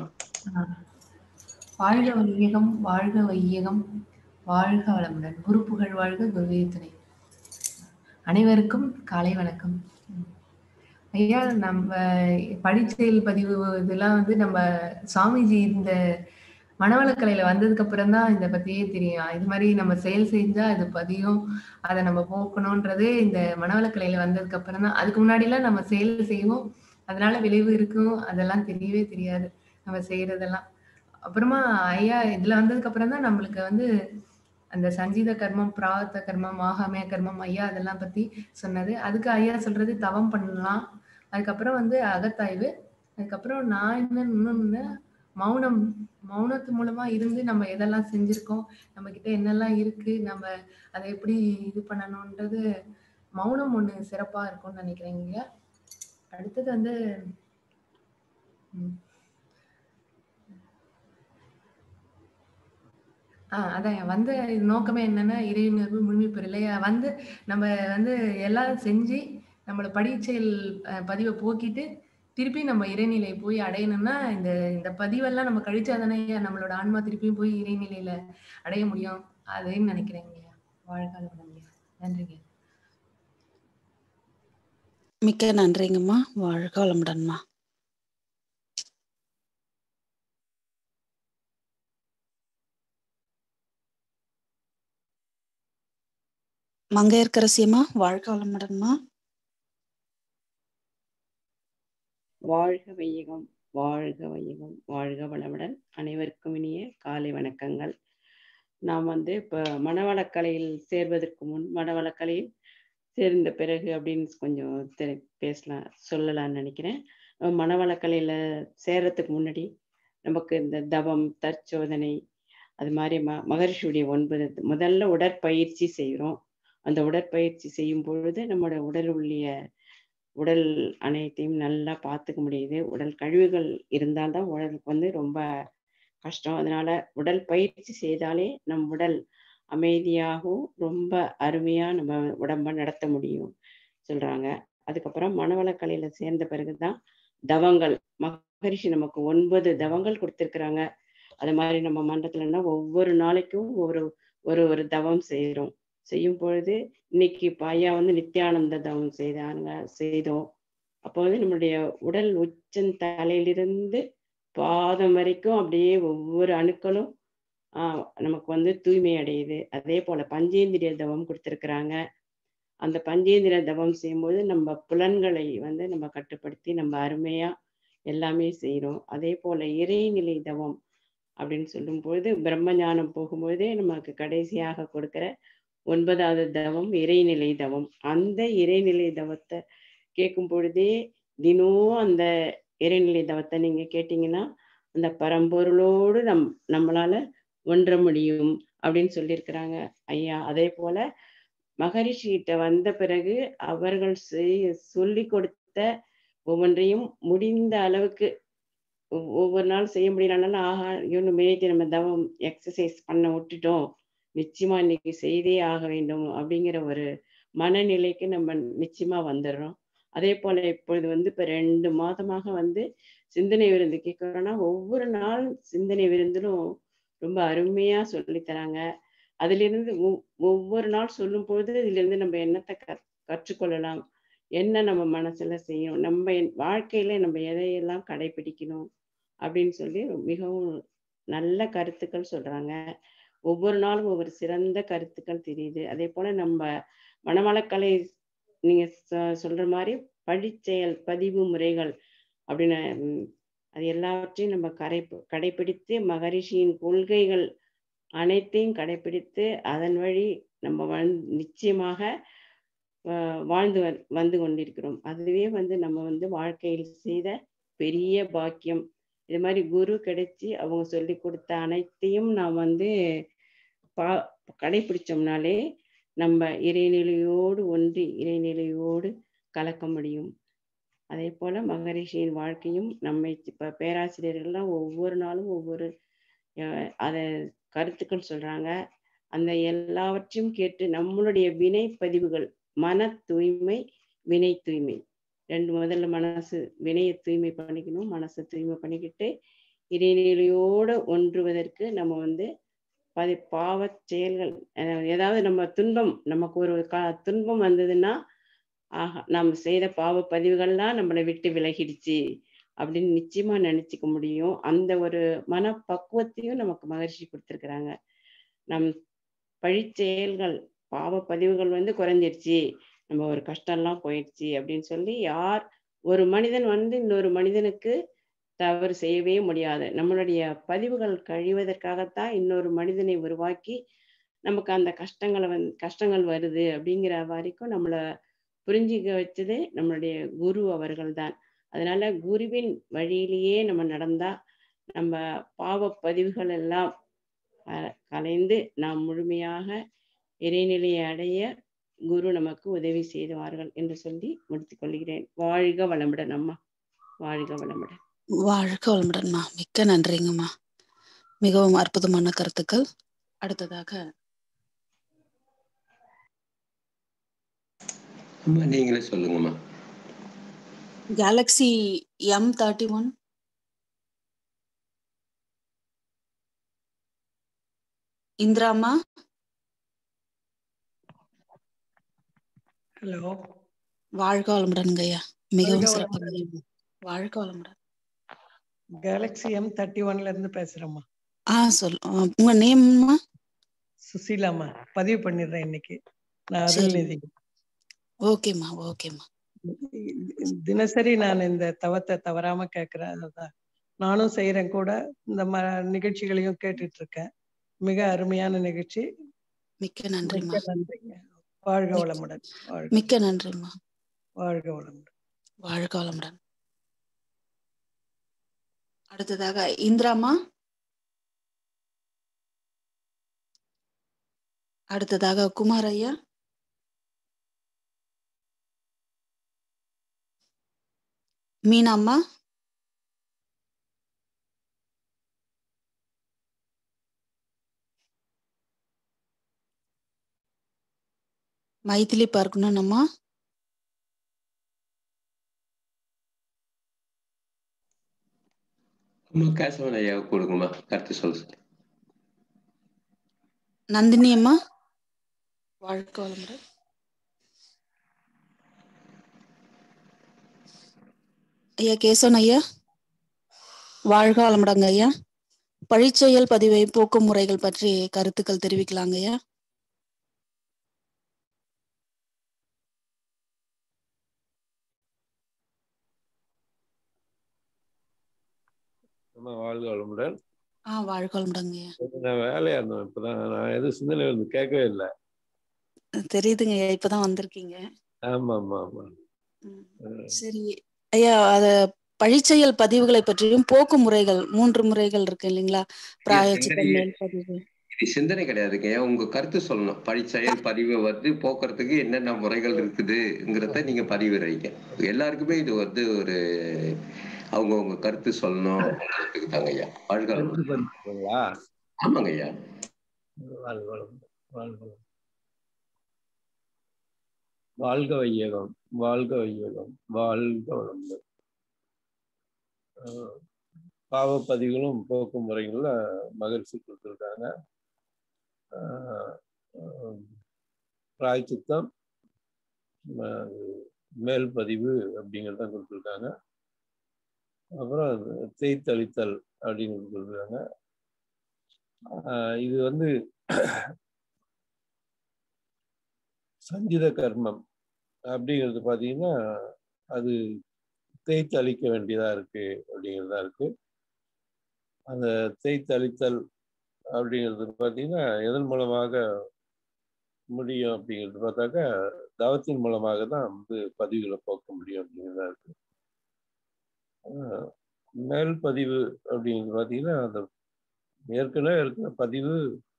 வாழ்க வையகம், வாழ்க வையகம், வாழ்க வளமுடன். குரு புகழ் வாழ்க, குருவே துணை. அனைவருக்கும் காலை வணக்கம். ஐயா, நம்ம படிச்செயல் பதிவு இதெல்லாம் வந்து நம்ம சாமிஜி இந்த மனவளக்கலையில வந்ததுக்கு அப்புறம் தான் இதை பத்தியே தெரியும். இது மாதிரி நம்ம செயல் செஞ்சா அது பதியும், அதை நம்ம போக்கணும்ன்றது இந்த மனவளக்கலையில வந்ததுக்கு அப்புறம் தான். அதுக்கு முன்னாடி எல்லாம் நம்ம செயல் செய்வோம், அதனால விளைவு இருக்கும், அதெல்லாம் தெரியவே தெரியாது நம்ம செய்யறதெல்லாம். அப்புறமா ஐயா இதுல வந்ததுக்கு அப்புறம் தான் நம்மளுக்கு வந்து அந்த சஞ்சீத கர்மம், பிராரத்த கர்மம், ஆகாமிய கர்மம் ஐயா அதெல்லாம் பத்தி சொன்னது. அதுக்கு ஐயா சொல்றது தவம் பண்ணலாம், அதுக்கப்புறம் வந்து அகத்தாய்வு, அதுக்கப்புறம் நான் என்ன இன்னொன்னு மௌனம். மௌனத்து மூலமா இருந்து நம்ம எதெல்லாம் செஞ்சிருக்கோம், நம்ம கிட்ட என்னெல்லாம் இருக்கு, நம்ம அதை எப்படி இது பண்ணணும்ன்றது மௌனம் ஒண்ணு சிறப்பா இருக்கும்னு நினைக்கிறேங்க. அடுத்தது வந்து ஆஹ் அதான் வந்த நோக்கமே என்னன்னா இறையுணர்வு, முழுமைப்பு இல்லையா. வந்து நம்ம வந்து எல்லாம் செஞ்சு நம்மளோட படிச்செயல் பதிவை போக்கிட்டு திருப்பி நம்ம இறைநிலை போய் அடையணும்னா இந்த இந்த பதிவெல்லாம் நம்ம கழிச்சாதானே நம்மளோட ஆன்மா திருப்பியும் போய் இறைநிலையில அடைய முடியும், அதையும் நினைக்கிறேங்க. வாழ்க வளமுடன். நன்றிங்க. மிக்க நன்றிங்கம்மா. வாழ்க வளமுடன்மா. மங்கையர்க்கரசியம்மா, வாழ்க வளமுடன்மா. வாழ்க வையகம், வாழ்க வையகம், வாழ்க வளமுடன். அனைவருக்கும் இனிய காலை வணக்கங்கள். நாம் வந்து இப்போ மனவளக்கலையில் சேர்வதற்கு முன், மனவளக்கலையில் சேர்ந்த பிறகு அப்படின்னு கொஞ்சம் தெரி பேசலாம் சொல்லலாம்னு நினைக்கிறேன். மனவளக்கலையில் சேர்றதுக்கு முன்னாடி நமக்கு இந்த தவம், தற்சோதனை, அது மாதிரி ம மகரிஷியுடைய ஒன்பது முதல்ல உடற்பயிற்சி செய்கிறோம். அந்த உடற்பயிற்சி செய்யும் பொழுது நம்மளோட உடல் உள்ளிய உடல் அனைத்தையும் நல்லா பார்த்துக்க முடியுது. உடல் கழிவுகள் இருந்தால்தான் உடலுக்கு வந்து ரொம்ப கஷ்டம். அதனால உடல் பயிற்சி செய்தாலே நம் உடல் அமைதியாகவும் ரொம்ப அருமையா நம்ம உடம்ப நடத்த முடியும் சொல்றாங்க. அதுக்கப்புறம் மனவளக்கலையில சேர்ந்த பிறகுதான் தவங்கள், மகரிஷி நமக்கு ஒன்பது தவங்கள் கொடுத்திருக்கிறாங்க. அது மாதிரி நம்ம மன்றத்துலன்னா ஒவ்வொரு நாளைக்கும் ஒரு ஒரு ஒரு தவம் செய்யறோம். செய்யும் பொழுது இன்னைக்கு இப்போ ஐயா வந்து நித்தியானந்த தவம் செய்தாங்க செய்தோம். அப்போ வந்து நம்மளுடைய உடல் உச்சன் தலையிலிருந்து பாதம் வரைக்கும் அப்படியே ஒவ்வொரு அணுக்களும் ஆஹ் நமக்கு வந்து தூய்மை அடையுது. அதே போல பஞ்சேந்திரிய தவம் கொடுத்திருக்கிறாங்க. அந்த பஞ்சேந்திரிய தவம் செய்யும்போது நம்ம புலன்களை வந்து நம்ம கட்டுப்படுத்தி நம்ம அருமையா எல்லாமே செய்யறோம். அதே போல இறைநிலை தவம் அப்படின்னு சொல்லும் பொழுது பிரம்ம ஞானம் போகும்போதே நமக்கு கடைசியாக கொடுக்கிற ஒன்பதாவது தவம் இறைநிலை தவம். அந்த இறைநிலை தவத்தை கேட்கும் பொழுதே தினம் அந்த இறைநிலை தவத்தை நீங்க கேட்டீங்கன்னா அந்த பரம்பொருளோடு நம் நம்மளால ஒன்ற முடியும் அப்படின்னு சொல்லியிருக்கிறாங்க ஐயா. அதே போல மகரிஷி கிட்ட வந்த பிறகு அவர்கள் செய் சொல்லி கொடுத்த ஒவ்வொன்றையும் முடிந்த அளவுக்கு ஒவ்வொரு நாள் செய்ய முடியலனாலும் ஆஹா இவனு மேய்த்து நம்ம தவம் எக்ஸசைஸ் பண்ண விட்டுட்டோம், நிச்சயமா இன்னைக்கு செய்தே ஆக வேண்டும் அப்படிங்கிற ஒரு மனநிலைக்கு நம்ம நிச்சயமா வந்துடுறோம். அதே போல இப்பொழுது வந்து இப்ப ரெண்டு மாதமாக வந்து சிந்தனை விருந்து கேட்கறோம்னா ஒவ்வொரு நாள் சிந்தனை விருந்திலும் ரொம்ப அருமையா சொல்லி தராங்க. அதுல இருந்து ஒவ்வொரு நாள் சொல்லும் பொழுது இதுல இருந்து நம்ம என்னத்தை க கற்றுக்கொள்ளலாம், என்ன நம்ம மனசுல செய்யணும், நம்ம வாழ்க்கையில நம்ம எதையெல்லாம் கடைபிடிக்கணும் அப்படின்னு சொல்லி மிகவும் நல்ல கருத்துக்கள் சொல்றாங்க. ஒவ்வொரு நாளும் ஒவ்வொரு சிறந்த கருத்துக்கள் தெரியுது. அதே போல நம்ம மனவளக்கலை நீங்க சொல்ற மாதிரி படிச்செயல் பதிவு முறைகள் அப்படின்னு அது எல்லாவற்றையும் நம்ம கடை கடைபிடித்து மகரிஷியின் கொள்கைகள் அனைத்தையும் கடைபிடித்து அதன் வழி நம்ம வாழ் நிச்சயமாக வாழ்ந்து வந்து கொண்டிருக்கிறோம். அதுவே வந்து நம்ம வந்து வாழ்க்கையில் செய்த பெரிய பாக்கியம். இது மாதிரி குரு கிடைச்சி அவங்க சொல்லி கொடுத்த அனைத்தையும் நாம் வந்து பா கடைபிடிச்சோம்னாலே நம்ம இறைநிலையோடு ஒன்றி இறைநிலையோடு கலக்க முடியும். அதே போல மகரிஷியின் வாழ்க்கையும் நம்மை இப்ப பேராசிரியர்கள்லாம் ஒவ்வொரு நாளும் ஒவ்வொரு அதை கருத்துக்கள் சொல்றாங்க. அந்த எல்லாவற்றையும் கேட்டு நம்மளுடைய வினை பதிவுகள், மன தூய்மை, வினை தூய்மை ரெண்டு முதல்ல மனசு வினையை தூய்மை பண்ணிக்கணும், மனசை தூய்மை பண்ணிக்கிட்டு இறைநிலையோடு ஒன்றுவதற்கு நம்ம வந்து பதி பாவ செயல்கள் ஏதாவது நம்ம துன்பம் நமக்கு ஒரு கா துன்பம் வந்ததுன்னா ஆஹா நம்ம செய்த பாவ பதிவுகள்லாம் நம்மளை விட்டு விலகிடுச்சு அப்படின்னு நிச்சயமா நினைச்சுக்க முடியும். அந்த ஒரு மனப்பக்குவத்தையும் நமக்கு மகரிஷி கொடுத்துருக்குறாங்க. நம் பழிச்செயல்கள் பாவ பதிவுகள் வந்து குறைஞ்சிருச்சு, நம்ம ஒரு கஷ்டம்லாம் போயிடுச்சு அப்படின்னு சொல்லி யார் ஒரு மனிதன் வந்து இன்னொரு மனிதனுக்கு தவறு செய்யவே முடியாது. நம்மளுடைய பதிவுகள் கழிவதற்காகத்தான் இன்னொரு மனிதனை உருவாக்கி நமக்கு அந்த கஷ்டங்களை வந்து கஷ்டங்கள் வருது அப்படிங்கிற வரைக்கும் நம்மளை புரிஞ்சிக்க வச்சது நம்மளுடைய குரு அவர்கள் தான். அதனால குருவின் வழியிலேயே நம்ம நடந்தா நம்ம பாவ பதிவுகள் எல்லாம் அஹ், கலைந்து நாம் முழுமையாக இறைநிலையை அடைய குரு நமக்கு உதவி செய்வார்கள் என்று சொல்லி முடித்துக் கொள்கிறேன். வாழ்க வளமுடன் அம்மா, வாழ்க வளமுடன். வாழ்க வளமுடன்மா. மிக்க நன்றிங்கம்மா. மிகவும் அற்புதமான கருத்துக்கள். அடுத்ததாக அம்மா நீங்களே சொல்லுங்கம்மா. கேலக்ஸி எம் தேர்ட்டி ஒன் இந்திராமா. ஹலோ, வாழ்க வளமுடன்ங்க ஐயா. மிகவும் வாழ்க சிறப்பாக வளமுடன். வாழ்க வளமுடன். கேலக்ஸி எம் தேர்ட்டி ஒன்ல இருந்து பேசுறேம்மா. ஆ சொல் ஆ, உங்க நேம்மா? சுசீலாம்மா. பதிவு பண்ணிடுறேன் இன்னைக்கு. நான் சரி, அருள்நிதி. ஓகேம்மா ஓகேம்மா. தினசரி நான் இந்த தவத்தை தவறாம கேட்கிறேன். அதான் நானும் செய்யறேன் கூட. இந்த ம நிகழ்ச்சிகளையும் கேட்டுட்டு இருக்கேன். மிக அருமையான நிகழ்ச்சி. மிக்க நன்றிம்மா. மிக்க நன்றிங்க. வாழ்க மிக்க வளமுடன். வாழ்க மிக்க நன்றிம்மா. வாழ்க வளமுடன். வாழ்க வளமுடன். அடுத்ததாக இந்திராமா. அடுத்ததாக குமார் ஐயா. மீனாம்மா. மைதிலி பார்க்கணும்னம்மா. அம்மா கேசவன் ஐயா கொடுங்கம்மா, கருத்து சொல்ல சொல்லி. நந்தினி அம்மா. வாழ்க வளமுடன். ஐயா கேசவன் ஐயா. வாழ்க வளமுடங்க ஐயா. பழிச்செயல் பதிவை போக்கும் முறைகள் பற்றி கருத்துக்கள் தெரிவிக்கலாங்க ஐயா. வாழ்க வளமுடன். ஆ வாழ்க வளமுடங்க ஐயா. நான் வேலையா இருந்தேன். இப்பதான் நான் எதுவும் சிந்தனை வந்து கேட்கவே இல்லை. தெரியுதுங்க ஐயா, இப்பதான் வந்திருக்கீங்க. ஆமா ஆமா ஆமா. ம். சரி ஐயா, அத பழிச்செயல் பதிவுகளை பற்றியும் போக்கு முறைகள் மூன்று முறைகள் இருக்கு இல்லைங்களா? பிராயச்சித்தம், மேல் பதிவு. இது சிந்தனை கிடையாதுங்க. உங்க கருத்து சொல்லணும். பழிச்செயல் பதிவு வந்து போக்குறதுக்கு என்னென்ன முறைகள் இருக்குதுங்கிறத நீங்க பதிவிடுறீங்க. எல்லாருக்குமே இது வந்து ஒரு அவங்கவுங்க கருத்து சொல்லணும்ங்கிறதுக்கு தாங்க ஐயா. வாழ்க வளமுடன். ஆமாங்க ஐயா. வாழ்க வளமுடன். வாழ்க வளமுடன். வாழ்க வையகம், வாழ்க வையகம், வாழ்க வளமுடன். பாவப்பதிவுகளும் போக்கும் முறைகள்ல மகிழ்ச்சி கொடுத்துருக்காங்க. பிராயச்சித்தம், மேல் பதிவு அப்படிங்கிறத கொடுத்துருக்காங்க. அப்புறம் தேய்த்தளித்தல் அப்படின்னு கொடுத்துருக்காங்க. இது வந்து சஞ்சித கர்மம் அப்படிங்கிறது பார்த்தீங்கன்னா அது தேய்த்து அழிக்க வேண்டியதா இருக்கு அப்படிங்கிறதா இருக்கு. அந்த தேய்த்து அழித்தல் அப்படிங்கிறது பார்த்தீங்கன்னா எதன் மூலமாக முடியும் அப்படிங்கிறது பார்த்தாக்கா தவத்தின் மூலமாக தான் வந்து பதிவுகளை போக்க முடியும் அப்படிங்கிறதா இருக்கு. மேல் பதிவு அப்படிங்கிறது பார்த்தீங்கன்னா அந்த ஏற்கனவே இருக்கிற பதிவு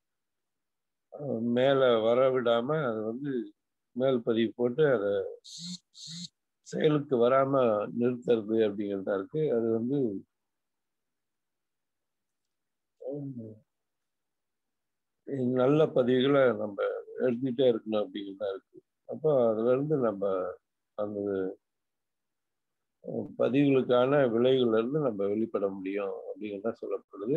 மேலே வர விடாம அதை வந்து மேல் பதிவு போட்டு அதை செயலுக்கு வராம நிறுத்துறது அப்படிங்கிறதா இருக்கு. அது வந்து நல்ல பதிவுகளை நம்ம எழுதிட்டே இருக்கணும் அப்படிங்கிறதா இருக்கு. அப்போ அதுல இருந்து நம்ம அந்த பதிவுகளுக்கான விளைவுல இருந்து நம்ம வெளிப்பட முடியும் அப்படிங்கிறதா சொல்லப்படுது.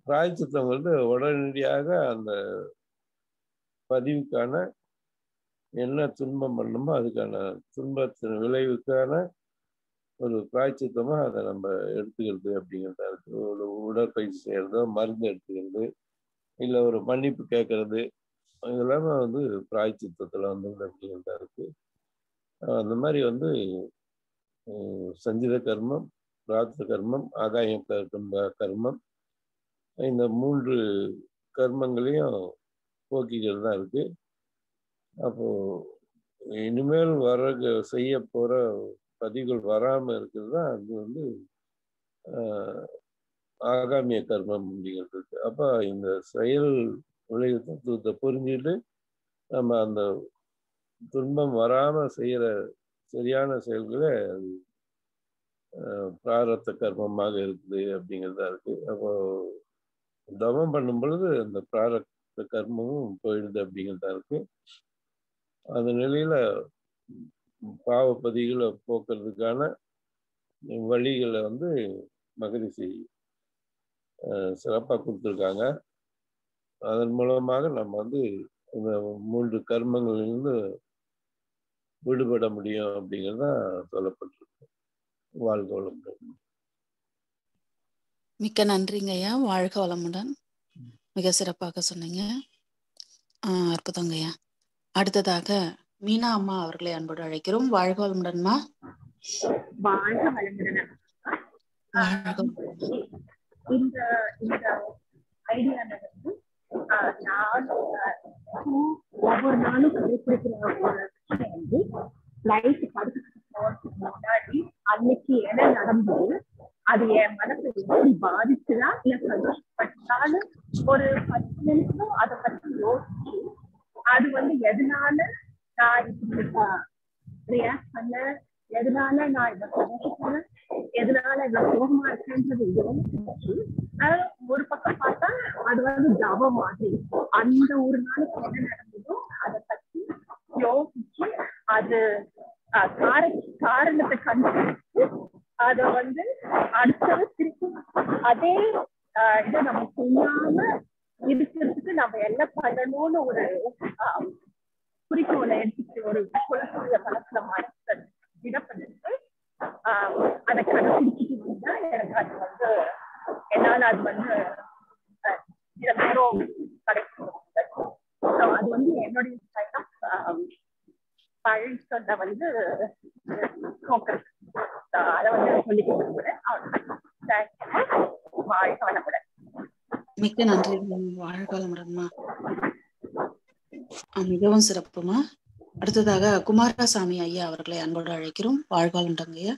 பிராயச்சித்தம் வந்து உடனடியாக அந்த பதிவுக்கான என்ன துன்பம் பண்ணணுமோ அதுக்கான துன்பத்தின் விளைவுக்கான ஒரு பிராய்ச்சித்தமா அதை நம்ம எடுத்துக்கிறது அப்படிங்கிறதா இருக்கு. ஒரு உடற்பயிற்சி செய்யறதோ, மருந்து எடுத்துக்கிறது, இல்லை ஒரு மன்னிப்பு கேட்கறது, இதெல்லாமே வந்து பிராய்ச்சித்தத்துல வந்து அப்படிங்கிறதா இருக்கு. அந்த மாதிரி வந்து சஞ்சித கர்மம், பிரார்த்த கர்மம், ஆகாயம் கர்மம், இந்த மூன்று கர்மங்களையும் போக்கிக்கிறது தான் இருக்கு. அப்போ இனிமேல் வர செய்ய போற பதிவுகள் வராம இருக்கிறது தான் அது வந்து ஆகாமிய கர்மம் அப்படிங்கிறது இருக்கு. அப்ப இந்த செயல் விளைவு தத்துவத்தை புரிஞ்சுட்டு நம்ம அந்த துன்பம் வராம செய்யற சரியான செயல்களை அது பிராரத்த கர்மமாக இருக்குது அப்படிங்கிறதா இருக்கு. அப்போ தவம் பண்ணும் பொழுது அந்த பிராரத்த கர்மமும் போயிடுது அப்படிங்கிறதா இருக்கு. அந்த நிலையில பாவப்பதிகளை போக்குறதுக்கான வழிகளை வந்து மகரிஷி சிறப்பாக கொடுத்துருக்காங்க. அதன் மூலமாக நம்ம வந்து இந்த மூன்று கர்மங்களிலிருந்து விடுபட முடியும் அப்படிங்கிறதான் சொல்லப்பட்டிருக்கு. வாழ்க வளமுடன். மிக்க நன்றிங்க ஐயா. வாழ்க வளமுடன். மிக சிறப்பாக சொன்னீங்க. ஆஹ் அற்புதங்க ஐயா. அடுத்ததாக மீனா அம்மா அவர்களை அன்போடு அழைக்கிறோம். வாழ்க வளமுடன்மா. வாழ்க வளமுடன். இந்த இந்த ஐடியால வந்து நான் ஒவ்வொரு நாளும் கடைபிடிக்கிற ஒரு விஷயம் வந்து லைஃப் படுத்துட்டு போறதுக்கு முன்னாடி அன்னைக்கு என்ன நடந்தது, அது என் மனசை எப்படி பாதிச்சுதா இல்ல சந்தோஷப்பட்டாலும் ஒரு பத்து நிமிஷம் அதை பத்தி யோசிச்சு அது வந்து எதனால நான் இப்படி ரியாக்ட் பண்ண, எதனால நான் இதை சந்தோஷப்படுறேன், எதனால இவ்வளவு சோகமா இருக்கேன்றது யோசிச்சு ஒரு பக்கம் பார்த்தா அது வந்து தவம் மாதிரி அந்த ஒரு நாளைக்கு என்ன நடந்ததோ அதை பத்தி யோசிச்சு அது கார காரணத்தை கண்டுபிடிச்சு அதை வந்து அடுத்தது திருப்பி அதே இதை நம்ம செய்யாம இருக்கிறதுக்கு நம்ம என்ன பண்ணணும்னு ஒரு குறிக்கோளை எடுத்துட்டு ஒரு குலசூரிய பழத்துல மாற்ற விடப்பட்டு ஆஹ் அதை கடைபிடிச்சிட்டு வந்தா எனக்கு அது வந்து என்னால அது வந்து சில நேரம் கிடைக்கும். அது வந்து என்னுடைய பழி சொல்ல வந்து அதை வந்து சொல்லிக்க விரும்புறேன். வாழ்க வளமுடன். மிக்க நன்றி. வாழ்க வளமுடன்மா. மிகவும் சிறப்புமா. அடுத்ததாக குமாரசாமி ஐயா அவர்களை அன்போடு அழைக்கிறோம். வாழ்க வளமுடன் ஐயா.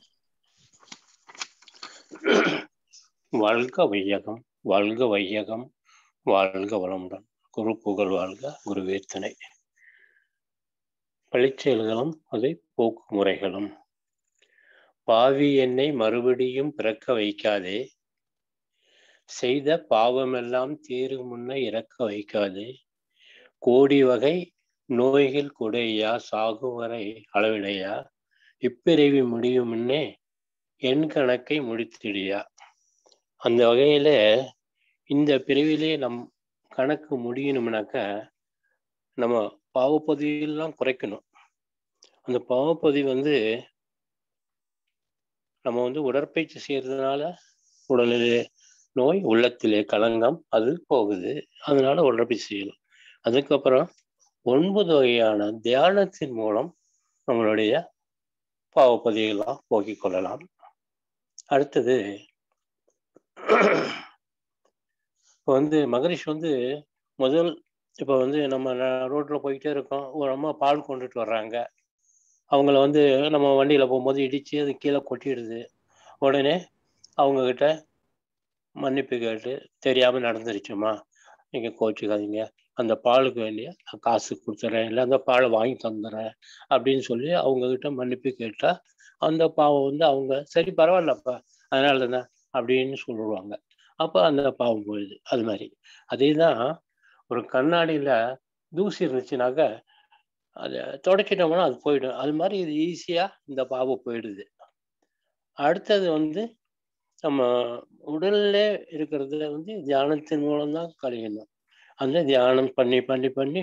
வாழ்க வையகம், வாழ்க வையகம், வாழ்க வளமுடன். குரு புகழ் வாழ்க, குருவே துணை. பழிச்செயல்களும் அதை போக்கு முறைகளும். பாவி என்னை மறுபடியும் பிறக்க வைக்காதே, செய்த பாவமெல்லாம் தீரு முன்ன இறக்க வைக்காதே, கோடி வகை நோய்கள் கொடையா, சாகும் வரை அளவிடையா, இப்பிறவி முடியும் முன்னே என் கணக்கை முடித்திடியா. அந்த வகையில இந்த பிறவிலே நம் கணக்கு முடியணும்னாக்க நம்ம பாவப்பதிவெல்லாம் குறைக்கணும். அந்த பாவப்பதிவு வந்து நம்ம வந்து உடற்பயிற்சி செய்யறதுனால உடலிலே நோய், உள்ளத்திலே களங்கம் அது போகுது. அதனால உடற்பயிற்சி செய்யணும். அதுக்கப்புறம் ஒன்பது வகையான தியானத்தின் மூலம் நம்மளுடைய பாவப்பதிவெல்லாம் போக்கிக் கொள்ளலாம். அடுத்தது இப்போ வந்து மகரிஷ் வந்து முதல் இப்போ வந்து நம்ம ரோட்ல போயிட்டே இருக்கோம், ஒரு அம்மா பால் கொண்டுட்டு வர்றாங்க. அவங்கள வந்து நம்ம வண்டியில போகும்போது இடிச்சு அது கீழே கொட்டிடுது. உடனே அவங்க கிட்ட மன்னிப்பு கேட்டு, தெரியாம நடந்துருச்சுமா, நீங்க கோச்சுக்காதீங்க, அந்த பாலுக்கு வேண்டிய காசு கொடுத்துறேன், இல்லை அந்த பாலை வாங்கி தந்துடுறேன் அப்படின்னு சொல்லி அவங்க கிட்ட மன்னிப்பு கேட்டா அந்த பாவம் வந்து அவங்க சரி பரவாயில்லப்பா அதனால தானே அப்படின்னு சொல்லுவாங்க. அப்போ அந்த பாவம் போயிடுது. அது மாதிரி அதே தான் ஒரு கண்ணாடியில தூசி இருந்துச்சுனாக்க அதை தொடச்சிட்டோம்னா அது போயிடும். அது மாதிரி இது ஈஸியா இந்த பாவம் போயிடுது. அடுத்தது வந்து நம்ம உடல்ல இருக்கிறத வந்து தியானத்தின் மூலம்தான் கழியணும். அந்த தியானம் பண்ணி பண்ணி பண்ணி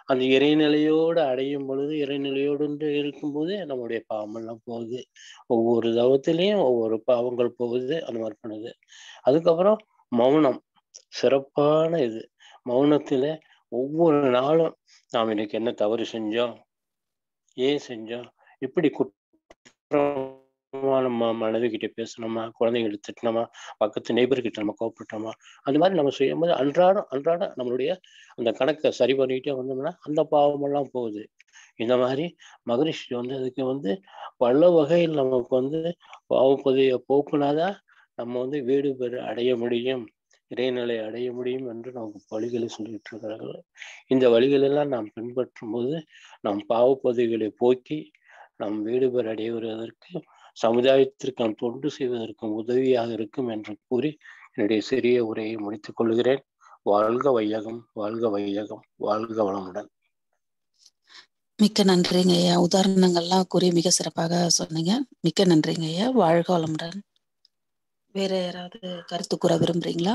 அந்த இறைநிலையோடு அடையும் பொழுது, இறைநிலையோடு இருக்கும்போது நம்முடைய பாவமெல்லாம் போகுது. ஒவ்வொரு தவத்திலையும் ஒவ்வொரு பாவங்கள் போகுது, அந்த மாதிரி பண்ணுது. அதுக்கப்புறம் மௌனம் சிறப்பான இது. மௌனத்துல ஒவ்வொரு நாளும் நாம் இன்னைக்கு என்ன தவறு செஞ்சோம், ஏன் செஞ்சோம், எப்படி குற்றமா நம்ம மனைவி கிட்ட பேசணுமா, குழந்தைங்களை திட்டணுமா, பக்கத்து நெய்பர் கிட்ட நம்ம கோப்பிட்டோமா, அந்த மாதிரி நம்ம செய்யும்போது அன்றாடம் அன்றாடம் நம்மளுடைய அந்த கணக்கை சரி பண்ணிக்கிட்டே வந்தோம்னா அந்த பாவமெல்லாம் போகுது. இந்த மாதிரி மகரிஷி வந்து அதுக்கு வந்து பல வகையில் நமக்கு வந்து பாவப்பதியை போக்குனாதான் நம்ம வந்து வீடு பெற அடைய முடியும், இறைநிலை அடைய முடியும் என்று நமக்கு வழிகளை சொல்லிட்டு இருக்கிறார்கள். இந்த வழிகளெல்லாம் நாம் பின்பற்றும் போது நாம் பாவப்பதிவுகளை போக்கி நாம் வீடு பெற அடைவதற்கு, சமுதாயத்திற்கு நாம் தொண்டு செய்வதற்கு உதவியாக இருக்கும் என்று கூறி என்னுடைய சிறிய உரையை முடித்துக் கொள்கிறேன். வாழ்க வையகம், வாழ்க வையகம், வாழ்க வளமுடன். மிக்க நன்றிங்க ஐயா. உதாரணங்கள்லாம் கூறி மிக சிறப்பாக சொன்னீங்க. மிக்க நன்றிங்க ஐயா. வாழ்க வளமுடன். வேற யாராவது கருத்து கூற விரும்புறீங்களா?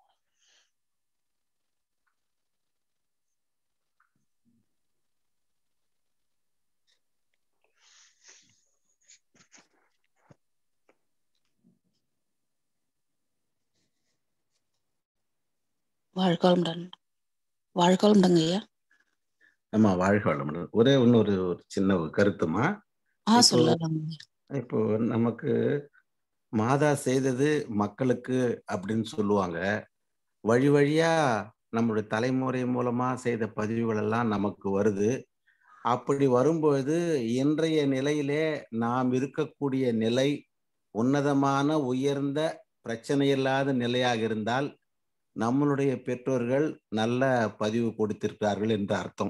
வாழ்க வளமுடன். வாழ்க வளமுடங்க ஐயா. ஆமா, வாழ்க வளமுடன். ஒரே இன்னொரு ஒரு சின்ன ஒரு கருத்துமா. ஆ இப்போ சொல்லலாம். இப்போ நமக்கு மாதா செய்தது மக்களுக்கு அப்படின்னு சொல்லுவாங்க. வழி வழியா நம்மளுடைய தலைமுறை மூலமா செய்த பதிவுகள் எல்லாம் நமக்கு வருது. அப்படி வரும்பொழுது இன்றைய நிலையிலே நாம் இருக்கக்கூடிய நிலை உன்னதமான உயர்ந்த பிரச்சனை இல்லாத நிலையாக இருந்தால் நம்மளுடைய பெற்றோர்கள் நல்ல பதிவு கொடுத்திருக்கிறார்கள் என்று அர்த்தம்.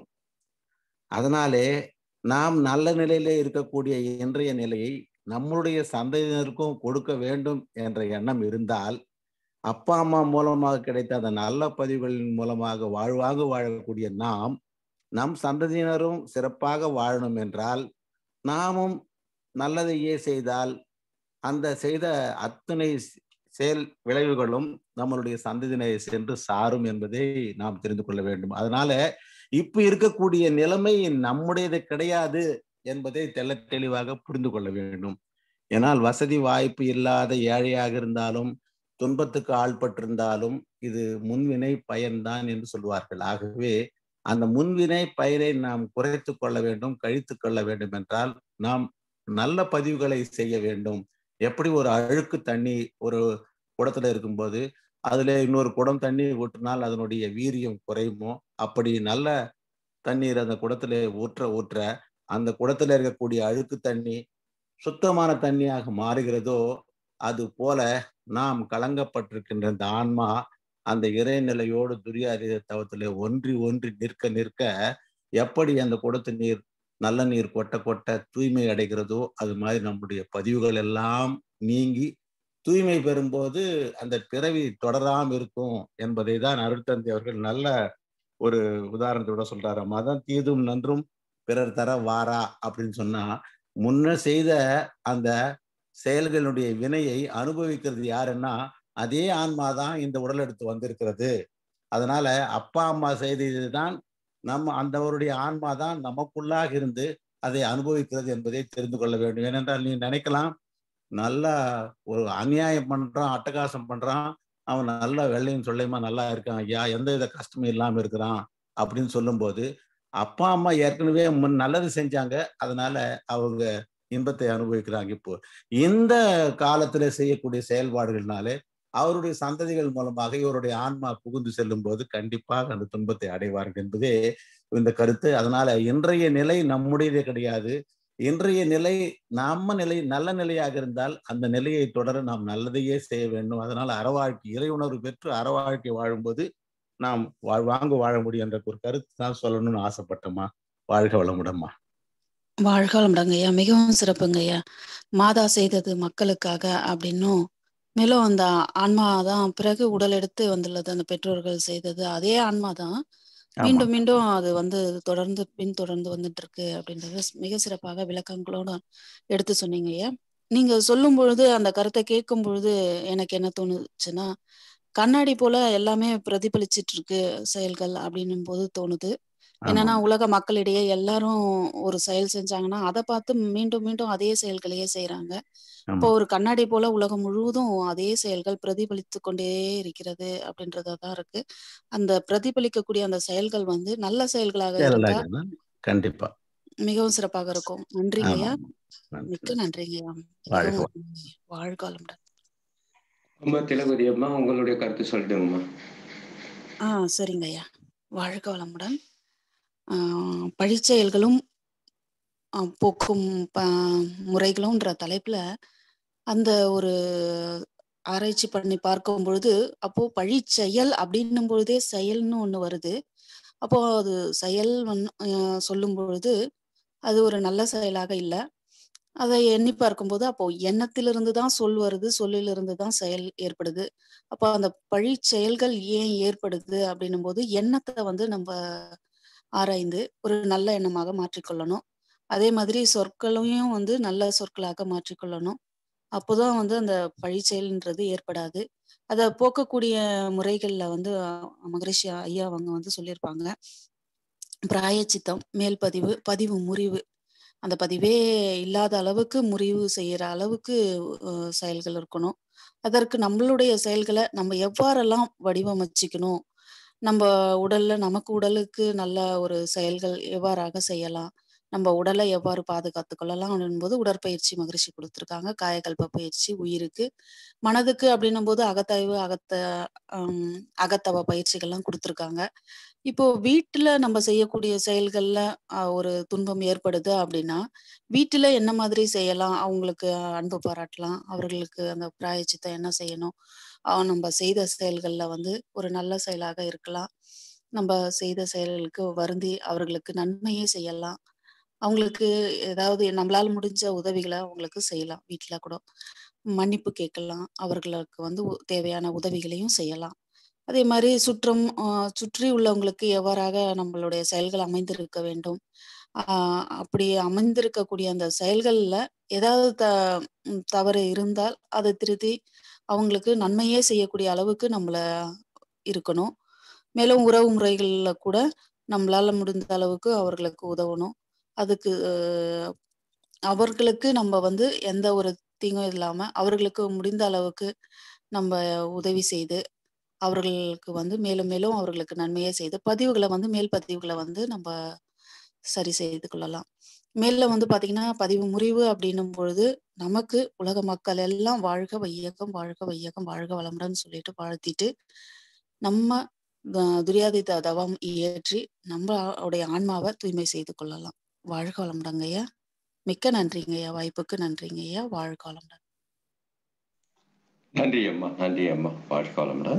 அதனாலே நாம் நல்ல நிலையிலே இருக்கக்கூடிய இன்றைய நிலையை நம்மளுடைய சந்ததியினருக்கும் கொடுக்க வேண்டும் என்ற எண்ணம் இருந்தால், அப்பா அம்மா மூலமாக கிடைத்த அந்த நல்ல பதிவுகளின் மூலமாக வாழ்வாக வாழக்கூடிய நாம் நம் சந்ததியினரும் சிறப்பாக வாழணும் என்றால் நாமும் நல்லதையே செய்தால் அந்த செய்த அத்தனை செயல் விளைவுகளும் நம்மளுடைய சந்ததியினரை சென்று சாரும் என்பதை நாம் தெரிந்து கொள்ள வேண்டும். அதனால இப்ப இருக்கக்கூடிய நிலைமை நம்முடையது கிடையாது என்பதை தெள்ள தெளிவாக புரிந்து கொள்ள வேண்டும். ஏனால் வசதி வாய்ப்பு இல்லாத ஏழையாக இருந்தாலும் துன்பத்துக்கு ஆள்பட்டிருந்தாலும் இது முன்வினை பயன்தான் என்று சொல்வார்கள். ஆகவே அந்த முன்வினை பயனை நாம் குறைத்து கொள்ள வேண்டும், கழித்து கொள்ள வேண்டும் என்றால் நாம் நல்ல பதிவுகளை செய்ய வேண்டும். எப்படி ஒரு அழுக்கு தண்ணி ஒரு குடத்துல இருக்கும்போது அதுல இன்னொரு குடம் தண்ணி ஊற்றினால் அதனுடைய வீரியம் குறையுமோ, அப்படி நல்ல தண்ணீர் அந்த குடத்துல ஊற்ற ஊற்ற அந்த குடத்துல இருக்கக்கூடிய அழுக்கு தண்ணி சுத்தமான தண்ணியாக மாறுகிறதோ, அது போல நாம் கலங்கப்பட்டிருக்கின்ற இந்த ஆன்மா அந்த இறைநிலையோடு துரியாதீத தவத்திலே ஒன்றி ஒன்றி நிற்க நிற்க எப்படி அந்த குடத்து நீர் நல்ல நீர் கொட்ட கொட்ட தூய்மை அடைகிறதோ அது மாதிரி நம்முடைய பதிவுகள் எல்லாம் நீங்கி தூய்மை பெறும்போது அந்த பிறவி தொடராம இருக்கும் என்பதை தான் அருட்தந்தை அவர்கள் நல்ல ஒரு உதாரணத்தோட சொல்றாரு. மதம் தீதும் நன்றும் பிறர் தர வாரா அப்படின்னு சொன்னா, முன்ன செய்த அந்த செயல்களுடைய வினையை அனுபவிக்கிறது யாருன்னா அதே ஆன்மாதான் இந்த உடல் எடுத்து வந்திருக்கிறது. அதனால அப்பா அம்மா செய்ததுதான் நம்ம அந்தவருடைய ஆன்மாதான் நமக்குள்ளாக இருந்து அதை அனுபவிக்கிறது என்பதை தெரிந்து கொள்ள வேண்டும். ஏனென்றால் நீ நினைக்கலாம், நல்லா ஒரு அநியாயம் பண்றான், அட்டகாசம் பண்றான், அவன் நல்லா வெள்ளையும் சொல்லையுமா நல்லா இருக்கான் ஐயா, எந்த வித கஷ்டமும் இல்லாம இருக்கிறான் அப்படின்னு சொல்லும் போது அப்பா அம்மா ஏற்கனவே முன் நல்லது செஞ்சாங்க, அதனால அவங்க இன்பத்தை அனுபவிக்கிறாங்க. இப்போ இந்த காலத்துல செய்யக்கூடிய செயல்பாடுகள்னாலே அவருடைய சந்ததிகள் மூலமாக இவருடைய ஆன்மா புகுந்து செல்லும் போது கண்டிப்பாக அந்த துன்பத்தை அடைவார்கள் என்பதே இந்த கருத்து. அதனால இன்றைய நிலை நம்முடையதே கிடையாது. இன்றைய நிலை நம்ம நிலை நல்ல நிலையாக இருந்தால் அந்த நிலையை தொடர நாம் நல்லதையே செய்ய வேண்டும். அதனால அறவாழ்க்கை இறை உணர்வு பெற்று அறவாழ்க்கை வாழும்போது நாம் வாழ்வாங்க வாழ முடியும் என்ற ஒரு கருத்து தான் சொல்லணும்னு ஆசைப்பட்டோமா. வாழ்க வளமுடம்மா. வாழ்க வளமுடங்க ஐயா. மிகவும் சிறப்புங்க ஐயா. மாதா செய்தது மக்களுக்காக அப்படின்னும், மேலும் அந்த ஆன்மாதான் பிறகு உடல் எடுத்து வந்துள்ளது, அந்த பெற்றோர்கள் செய்தது அதே ஆன்மாதான் ஆமா, மீண்டும் மீண்டும் அது வந்து தொடர்ந்து பின் தொடர்ந்து வந்துட்டு இருக்கு அப்படின்றது மிக சிறப்பாக விளக்கங்களோட எடுத்து சொன்னீங்க ஐயா. நீங்க சொல்லும் பொழுது அந்த கருத்தை கேட்கும் பொழுது எனக்கு என்ன தோணுச்சுன்னா, கண்ணாடி போல எல்லாமே பிரதிபலிச்சிட்டு இருக்கு செயல்கள் அப்படின்னும் போது தோணுது. என்னன்னா ஆமாம் உலக மக்களிடையே எல்லாரும் ஒரு செயல் செஞ்சாங்கன்னா அதை பார்த்து மீண்டும் மீண்டும் அதே செயல்களையே செய்யறாங்க. இப்போ ஆமாம் ஒரு கண்ணாடி போல உலகம் முழுவதும் அதே செயல்கள் பிரதிபலித்து கொண்டே இருக்கிறது அப்படின்றதான் இருக்கு. அந்த பிரதிபலிக்கக்கூடிய அந்த செயல்கள் வந்து நல்ல செயல்களாக இருந்தா செயலாக கண்டிப்பா. மிகவும் சிறப்பாக இருக்கும். நன்றிங்கய்யா, ஆமாம் நன்றி மிக்க நன்றி. நன்றிங்கய்யா. வாழ்க மிகவும் வளமுடன். வாழ்க வளமுடன். அம்மா திலகவதி அம்மா, உங்களுடைய கருத்து சொல்லிடுங்கம்மா. ஆ சரிங்கய்யா, வாழ்க வளமுடன். ஆஹ் பழிச்செயல்களும் அஹ் போக்கும் ப முறைகளும்ன்ற தலைப்புல அந்த ஒரு ஆராய்ச்சி பண்ணி பார்க்கும் பொழுது, அப்போ பழிச்செயல் அப்படின்னும் பொழுதே செயல்னு ஒண்ணு வருது. அப்போ அது செயல் வந்து அஹ் சொல்லும் பொழுது அது ஒரு நல்ல செயலாக இல்ல. அதை எண்ணி பார்க்கும்போது அப்போ எண்ணத்திலிருந்து தான் சொல் வருது, சொல்லிலிருந்து தான் செயல் ஏற்படுது. அப்போ அந்த பழிச் செயல்கள் ஏன் ஏற்படுது அப்படின்னும் போது எண்ணத்தை வந்து நம்ம ஆராய்ந்து ஒரு நல்ல எண்ணமாக மாற்றிக்கொள்ளணும். அதே மாதிரி சொற்களையும் வந்து நல்ல சொற்களாக மாற்றிக்கொள்ளணும். அப்போதான் வந்து அந்த பழிச் செயல்ன்றது ஏற்படாது. அதை போக்கக்கூடிய முறைகள்ல வந்து அஹ், மகரிஷி ஐயா அவங்க வந்து சொல்லியிருப்பாங்க. பிராயச்சித்தம், மேல் பதிவு, பதிவு முறிவு. அந்த பதிவே இல்லாத அளவுக்கு முறிவு செய்யற அளவுக்கு அஹ், செயல்கள் இருக்கணும். அதற்கு நம்மளுடைய செயல்களை நம்ம எவ்வாறெல்லாம் வடிவமைச்சுக்கணும், நம்ம உடல்ல நமக்கு உடலுக்கு நல்ல ஒரு செயல்கள் எவ்வாறாக செய்யலாம், நம்ம உடலை எவ்வாறு பாதுகாத்துக் கொள்ளலாம் என்பது உடற்பயிற்சி மகிழ்ச்சி கொடுத்துருக்காங்க. காயகல்ப பயிற்சி உயிருக்கு, மனதுக்கு அப்படின்னும் போது அகத்தாய்வு, அகத்த ஹம் அகத்தவ பயிற்சிகள்லாம் கொடுத்துருக்காங்க. இப்போ வீட்டுல நம்ம செய்யக்கூடிய செயல்கள்ல அஹ், ஒரு துன்பம் ஏற்படுது அப்படின்னா, வீட்டுல என்ன மாதிரி செய்யலாம், அவங்களுக்கு அன்பு பாராட்டலாம், அவர்களுக்கு அந்த பிராயச்சித்தம் என்ன செய்யணும், அஹ் நம்ம செய்த செயல்கள்ல வந்து ஒரு நல்ல செயலாக இருக்கலாம். நம்ம செய்த செயல்களுக்கு வருந்தி அவர்களுக்கு நன்மையே செய்யலாம். அவங்களுக்கு ஏதாவது நம்மளால முடிஞ்ச உதவிகளை அவங்களுக்கு செய்யலாம். வீட்டுல கூட மன்னிப்பு கேட்கலாம். அவர்களுக்கு வந்து உ- தேவையான உதவிகளையும் செய்யலாம். அதே மாதிரி சுற்றம் ஆஹ் சுற்றி உள்ளவங்களுக்கு எவ்வாறாக நம்மளுடைய செயல்கள் அமைந்திருக்க வேண்டும். ஆஹ் அப்படி அமைந்திருக்கக்கூடிய அந்த செயல்கள்ல ஏதாவது த ம், தவறு இருந்தால் அதை திருத்தி அவங்களுக்கு நன்மையே செய்யக்கூடிய அளவுக்கு நம்மள இருக்கணும். மேலும் உறவு முறைகள்ல கூட நம்மளால முடிந்த அளவுக்கு அவர்களுக்கு உதவணும். அதுக்கு அஹ், அவர்களுக்கு நம்ம வந்து எந்த ஒரு தீங்கும் இல்லாம அவர்களுக்கு முடிந்த அளவுக்கு நம்ம உதவி செய்து அவர்களுக்கு வந்து மேலும் மேலும் அவர்களுக்கு நன்மையே செய்து பதிவுகளை வந்து மேல் பதிவுகளை வந்து நம்ம சரி செய்து கொள்ளலாம். மேல வந்து பாத்தீங்கன்னா பதிவு முறிவு அப்படின்னும் பொழுது நமக்கு உலக மக்கள் எல்லாம் வாழ்க வையகம், வாழ்க வையகம், வாழ்க வளமுடன் சொல்லிட்டு வாழ்த்திட்டு நம்ம த- துரியாதித்த தவம் இயற்றி நம்மளுடைய ஆன்மாவை தூய்மை செய்து கொள்ளலாம். வாழ்க வளமுடங்கய்யா. மிக்க நன்றிங்கய்யா, வாய்ப்புக்கு நன்றிங்கய்யா. வாழ்க வளமுடன். நன்றி அம்மா, நன்றி அம்மா. வாழ்க வளமுடன்.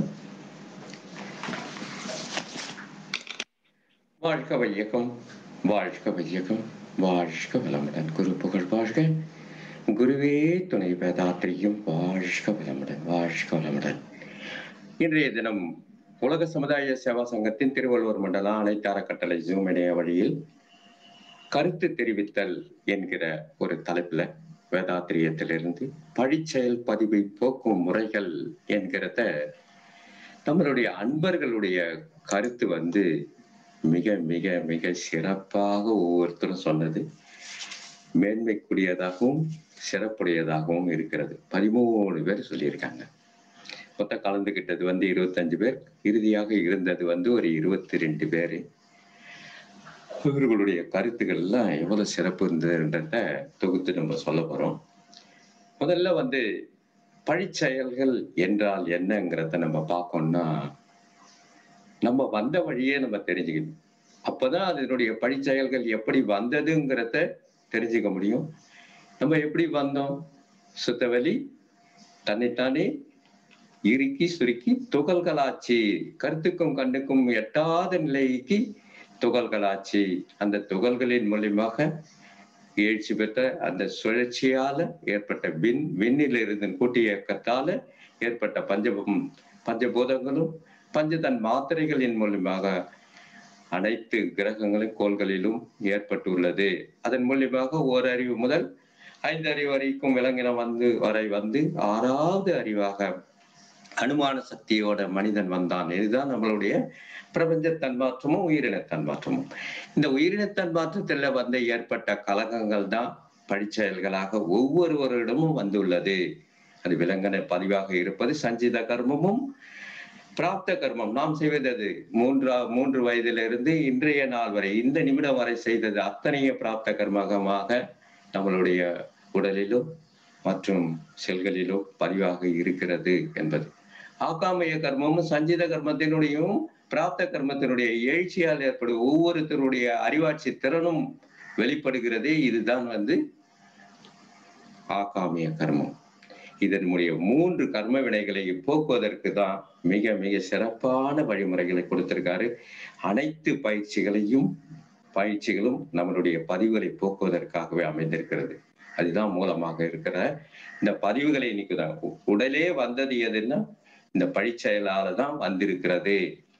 வாழ்க வையகம், வாழ்க வையகம், வாழ்க வளமுடன். குரு புகழ் வாழ்க, குருவே துணை வேதாத்திரியும் வாழ்க வளமுடன், வாழ்க வளமுடன். இன்றைய தினம் உலக சமுதாய சேவா சங்கத்தின் திருவள்ளுவர் மண்டல அனைத்து அறக்கட்டளை ஜூம் இணைய வழியில் கருத்து தெரிவித்தல் என்கிற ஒரு தலைப்புல வேதாத்திரியத்திலிருந்து பழிச்செயல் பதிவை போக்கும் முறைகள் என்கிறத நம்மளுடைய அன்பர்களுடைய கருத்து வந்து மிக மிக மிக சிறப்பாக ஒவ்வொருத்தரும் சொன்னது மேன்மைக்குரியதாகவும் சிறப்புடையதாகவும் இருக்கிறது. பதிமூணு பேர் சொல்லியிருக்காங்க. மொத்தம் கலந்துகிட்டது வந்து இருபத்தஞ்சு பேர், இறுதியாக இருந்தது வந்து ஒரு இருபத்தி ரெண்டு பேரு. இவர்களுடைய கருத்துக்கள் எல்லாம் எவ்வளவு சிறப்பு இருந்ததுன்றத தொகுத்து நம்ம சொல்ல போறோம். முதல்ல வந்து பழிச்செயல்கள் என்றால் என்னங்கிறத நம்ம பார்க்கணும்னா நம்ம வந்த வழியே நம்ம தெரிஞ்சுக்கணும். அப்பதான் அதனுடைய பழிச்செயல்கள் எப்படி வந்ததுங்கிறத தெரிஞ்சுக்க முடியும். நம்ம எப்படி வந்தோம்? சுத்தவெளி தன்னைத்தானே இறுக்கி சுருக்கி துகள்களாச்சு, கருத்துக்கும் கண்ணுக்கும் எட்டாத நிலைக்கு துகள்களாச்சு. அந்த துகள்களின் மூலியமாக எழுச்சி பெற்ற அந்த சுழற்சியால ஏற்பட்ட விண் விண்ணில் இருந்து கூட்டி இயக்கத்தால ஏற்பட்ட பஞ்சபம் பஞ்சபூதங்களும் பஞ்சதன் மாத்திரைகளின் மூலியமாக அனைத்து கிரகங்களும் கோள்களிலும் ஏற்பட்டுள்ளது. அதன் மூலியமாக ஓரறிவு முதல் ஐந்து அறிவு வரைக்கும் விலங்கினம் வந்து வரை வந்து ஆறாவது அறிவாக அனுமான சக்தியோட மனிதன் வந்தான். இதுதான் நம்மளுடைய பிரபஞ்ச தன்மாற்றமும் உயிரின தன்மாற்றமும். இந்த உயிரின தன்மாற்றத்துல வந்து ஏற்பட்ட கலகங்கள் தான் பழிச்செயல்களாக ஒவ்வொருவரிடமும் வந்துள்ளது. அது விலங்கன பதிவாக இருப்பது சஞ்சித கர்மமும் பிராப்த கர்மம். நாம் செய்வது மூன்றா மூன்று வயதிலிருந்து இன்றைய நாள் வரை இந்த நிமிடம் வரை செய்தது அத்தனைய பிராப்த கர்மமாக நம்மளுடைய உடலிலும் மற்றும் செல்களிலும் பதிவாக இருக்கிறது என்பது. ஆகாமய கர்மமும் சஞ்சித கர்மத்தினுடையும் பிராப்த கர்மத்தினுடைய எழுச்சியால் ஏற்படும் ஒவ்வொருத்தருடைய அறிவாட்சி திறனும் வெளிப்படுகிறது. இதுதான் வந்து ஆகாமிய கர்மம். இதனுடைய மூன்று கர்ம வினைகளை போக்குவதற்கு தான் மிக மிக சிறப்பான வழிமுறைகளை கொடுத்திருக்காரு. அனைத்து பயிற்சிகளையும் பயிற்சிகளும் நம்மளுடைய பதிவுகளை போக்குவதற்காகவே அமைந்திருக்கிறது. அதுதான் மூலமாக இருக்கிற இந்த பதிவுகளை நீக்குதான். உடலே வந்தது எதுன்னா இந்த பழிச்செயலால தான் வந்திருக்கிறது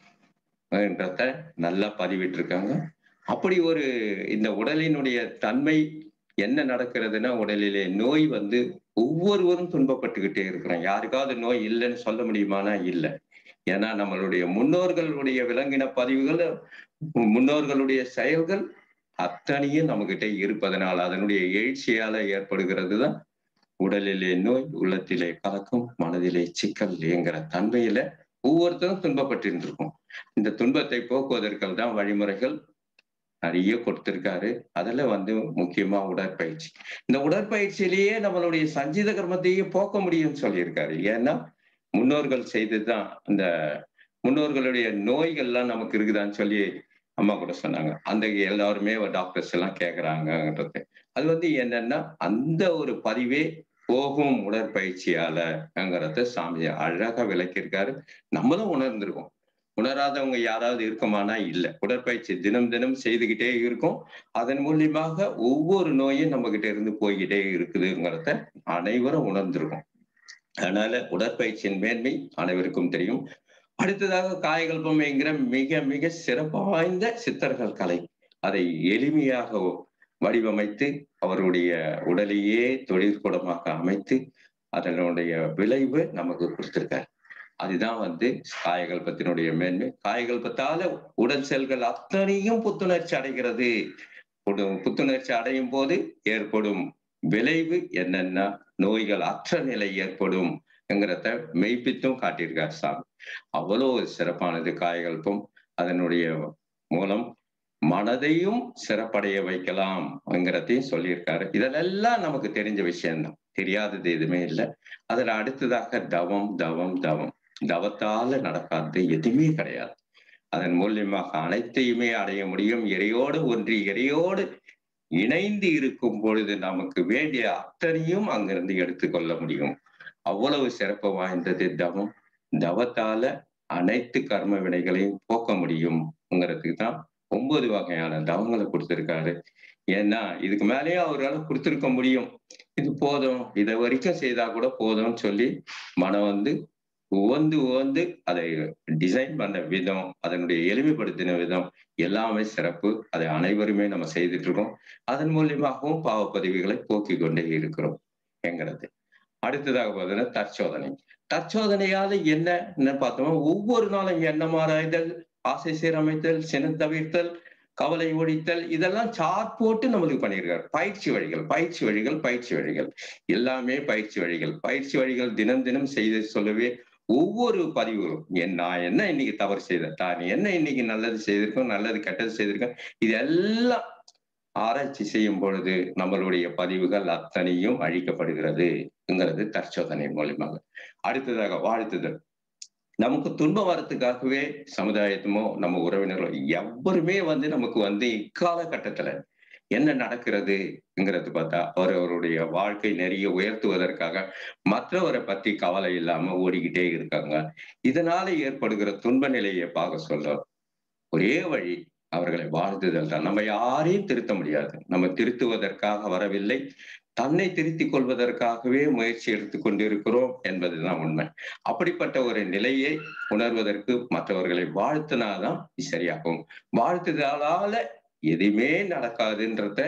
என்றத நல்லா பதிவிட்டு இருக்காங்க. அப்படி ஒரு இந்த உடலினுடைய தன்மை என்ன நடக்கிறதுனா, உடலிலே நோய் வந்து ஒவ்வொருவரும் துன்பப்பட்டுக்கிட்டே இருக்கிறோம். யாருக்காவது நோய் இல்லைன்னு சொல்ல முடியுமானா இல்லை. ஏன்னா நம்மளுடைய முன்னோர்களுடைய விலங்கின பதிவுகள், முன்னோர்களுடைய செயல்கள் அத்தனையும் நம்ம கிட்ட இருப்பதனால் அதனுடைய எழுச்சியால ஏற்படுகிறது தான் உடலிலே நோய், உள்ளத்திலே கலக்கம், மனதிலே சிக்கல் என்கிற தன்மையில ஒவ்வொருத்தரும் துன்பப்பட்டு இருந்திருக்கும். இந்த துன்பத்தை போக்குவதற்கு தான் வழிமுறைகள் நிறைய கொடுத்திருக்காரு. அதுல வந்து முக்கியமா உடற்பயிற்சி. இந்த உடற்பயிற்சியிலேயே நம்மளுடைய சஞ்சித கர்மத்தையே போக்க முடியும்னு சொல்லியிருக்காரு. ஏன்னா முன்னோர்கள் செய்துதான் இந்த முன்னோர்களுடைய நோய்கள்லாம் நமக்கு இருக்குதான்னு சொல்லி அம்மா கூட சொன்னாங்க. அந்த எல்லாருமே டாக்டர்ஸ் எல்லாம் கேட்கறாங்கன்றது அது வந்து என்னன்னா அந்த ஒரு பதிவே போகும் உடற்பயிற்சியாலங்கிறத சாமி அழகா விளக்கியிருக்காரு. நம்மளும் உணர்ந்திருக்கோம். உணராதவங்க யாராவது இருக்குமானா இல்லை. உடற்பயிற்சி தினம் தினம் செய்துகிட்டே இருக்கும். அதன் மூலியமாக ஒவ்வொரு நோயும் நம்ம கிட்ட இருந்து போய்கிட்டே இருக்குதுங்கிறத அனைவரும் உணர்ந்திருக்கும். அதனால உடற்பயிற்சியின் மேன்மை அனைவருக்கும் தெரியும். அடுத்ததாக காயகல்பம் என்கிற மிக மிக சிறப்பு வாய்ந்த சித்தர்கள் கலை. அதை எளிமையாக வடிவமைத்து அவருடைய உடலையே தொழிற்கூடமாக அமைத்து அதனுடைய விளைவு நமக்கு கொடுத்திருக்காரு. அதுதான் வந்து காயகல்பத்தினுடைய மேன்மை. காயகல்பத்தால உடல் செல்கள் அத்தனையும் புத்துணர்ச்சி அடைகிறது. புத்துணர்ச்சி அடையும் போது ஏற்படும் விளைவு என்னன்னா நோய்கள் அற்ற நிலை ஏற்படும் என்கிறத மெய்ப்பித்தும் காட்டியிருக்கார் சாமி. அவ்வளோ சிறப்பானது காயகல்பம். அதனுடைய மூலம் மனதையும் சிறப்படைய வைக்கலாம் என்கிறதையும் சொல்லியிருக்காரு. இதெல்லாம் நமக்கு தெரிஞ்ச விஷயம்தான், தெரியாதது எதுவுமே இல்லை. அதுல அடுத்ததாக தவம் தவம் தவம் தவத்தால நடக்காதது எதுவுமே கிடையாது. அதன் மூலியமாக அனைத்தையுமே அடைய முடியும். இறையோடு ஒன்றி இறையோடு இணைந்து இருக்கும் பொழுது நமக்கு வேண்டிய அத்தனையும் அங்கிருந்து எடுத்துக்கொள்ள முடியும். அவ்வளவு சிறப்பு வாய்ந்தது தவம். தவத்தால அனைத்து கர்ம வினைகளையும் போக்க முடியும்ங்கிறதுக்கு தான் ஒன்பது வகையான தவங்களை கொடுத்திருக்காரு. ஏன்னா இதுக்கு மேலேயே அவரால் கொடுத்திருக்க முடியும். இது போதும், இதை வரைக்கும் செய்தா கூட போதும்னு சொல்லி மனம் வந்து உவந்து உவந்து அதை டிசைன் பண்ண விதம், அதனுடைய எளிமைப்படுத்தின விதம் எல்லாமே சிறப்பு. அதை அனைவருமே நம்ம செய்துட்டு இருக்கோம். அதன் மூலியமாகவும் பாவப்பதிவுகளை போக்கிக் கொண்டே இருக்கிறோம் என்கிறது. அடுத்ததாக பார்த்தீங்கன்னா தற்சோதனை. தற்சோதனையால என்ன பார்த்தோம்னா ஒவ்வொரு நாளும் எண்ணம் ஆராய்தல், ஆசை சீரமைத்தல், சினம் தவிர்த்தல், கவலை ஒழித்தல், இதெல்லாம் சார்ட் போட்டு நம்மளுக்கு பண்ணியிருக்காரு. பயிற்சி வழிகள் பயிற்சி வழிகள் பயிற்சி வழிகள் எல்லாமே பயிற்சி வழிகள் பயிற்சி வழிகள் தினம் தினம் செய்து சொல்லவே ஒவ்வொரு பதிவுகளும் என் நான் என்ன இன்னைக்கு தவறு செய்தேன், தான் என்ன இன்னைக்கு நல்லது செய்திருக்கோம், நல்லது கெட்டது செய்திருக்கோம், இதெல்லாம் ஆராய்ச்சி செய்யும் பொழுது நம்மளுடைய பதிவுகள் அத்தனையும் அழிக்கப்படுகிறதுங்கிறது தற்சோதனை மூலியமாக. அடுத்ததாக வாழ்த்துதல். நமக்கு துன்பம் வரத்துக்காகவே சமுதாயத்துமோ நம்ம உறவினர்களோ எவருமே வந்து நமக்கு வந்து இக்காலகட்டத்துல என்ன நடக்கிறதுங்கிறது பார்த்தா அவர் அவருடைய வாழ்க்கை நிறைய உயர்த்துவதற்காக மற்றவரை பத்தி கவலை இல்லாம ஓடிக்கிட்டே இருக்காங்க. இதனால ஏற்படுகிற துன்ப நிலையை பார்க்க சொல்ல ஒரே வழி அவர்களை வாழ்த்துதல் தான். நம்ம யாரையும் திருத்த முடியாது. நம்ம திருத்துவதற்காக வரவில்லை, தன்னை திருத்திக் கொள்வதற்காகவே முயற்சி எடுத்துக் கொண்டிருக்கிறோம் என்பதுதான் உண்மை. அப்படிப்பட்ட ஒரு நிலையை உணர்வதற்கு மற்றவர்களை வாழ்த்தினாதான் சரியாகும். வாழ்த்துதலால எதுவுமே நடக்காதுன்றத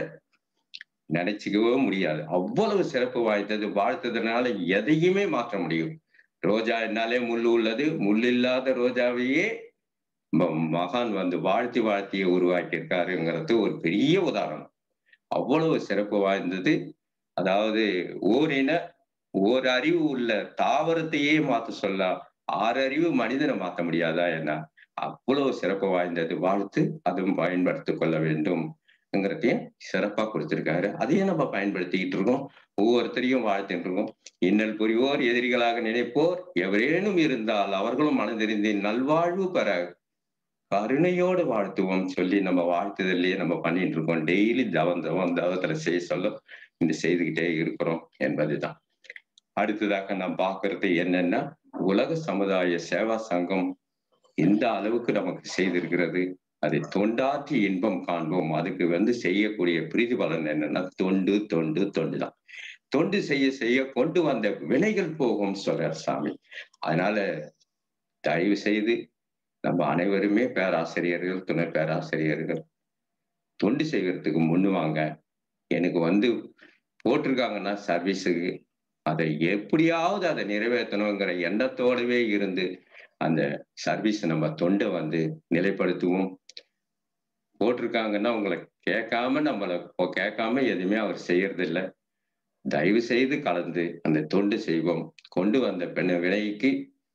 நினைச்சுக்கவே முடியாது. அவ்வளவு சிறப்பு வாய்ந்தது. வாழ்த்துதனால எதையுமே மாற்ற முடியும். ரோஜா என்னாலே முள் உள்ளது, முள் இல்லாத ரோஜாவையே மகான் வந்து வாழ்த்தி வாழ்த்திய உருவாக்கியிருக்காருங்கிறது ஒரு பெரிய உதாரணம். அவ்வளவு சிறப்பு வாய்ந்தது. அதாவது ஓரின ஓர் அறிவு உள்ள தாவரத்தையே மாத்த சொல்ல ஆறு அறிவு மனிதனை மாற்ற முடியாதா என்ன? அவ்வளவு சிறப்பு வாய்ந்தது வாழ்த்து. அதுவும் பயன்படுத்திக் கொள்ள வேண்டும்ங்கிறதையும் சிறப்பா கொடுத்திருக்காரு. அதையும் நம்ம பயன்படுத்திக்கிட்டு இருக்கோம். ஒவ்வொருத்தரையும் வாழ்த்துட்டு இருக்கோம். இன்னல் புரிவோர் எதிரிகளாக நினைப்போர் எவரேனும் இருந்தால் அவர்களும் மனதிருந்தி நல்வாழ்வு பெற கருணையோடு வாழ்த்துவோம் சொல்லி நம்ம வாழ்த்துதல்லையே நம்ம பண்ணிட்டு இருக்கோம். டெய்லி தவம் தவம் தவத்துல செய்ய சொல்ல இந்த செய்துகிட்டே இருக்கிறோம் என்பதுதான். அடுத்ததாக நாம் பார்க்கறது என்னன்னா, உலக சமுதாய சேவா சங்கம் எந்த அளவுக்கு நமக்கு செய்திருக்கிறது, அதை தொண்டாற்றி இன்பம் காண்போம். அதுக்கு வந்து செய்யக்கூடிய பிரதிபலன் என்னன்னா தொண்டு தொண்டு தொண்டு தான். தொண்டு செய்ய செய்ய கொண்டு வந்த வினைகள் போகும் சொல்றார் சாமி. அதனால தயவு செய்து நம்ம அனைவருமே பேராசிரியர்கள், துணை பேராசிரியர்கள் தொண்டு செய்யறதுக்கு முன்னுவாங்க. எனக்கு வந்து போட்டிருக்காங்கன்னா சர்வீஸுக்கு அதை எப்படியாவது அதை நிறைவேற்றணுங்கிற எண்ணத்தோடவே இருந்து அந்த சர்வீஸ் நம்ம தொண்டை வந்து நிலைப்படுத்துவோம். போட்டிருக்காங்கன்னா உங்களை கேட்காம நம்மளை கேட்காம எதுவுமே அவர் செய்யறது இல்லை. தயவு செய்து கலந்து அந்த தொண்டு செய்வோம். கொண்டு வந்த பெண்ண வினைக்கு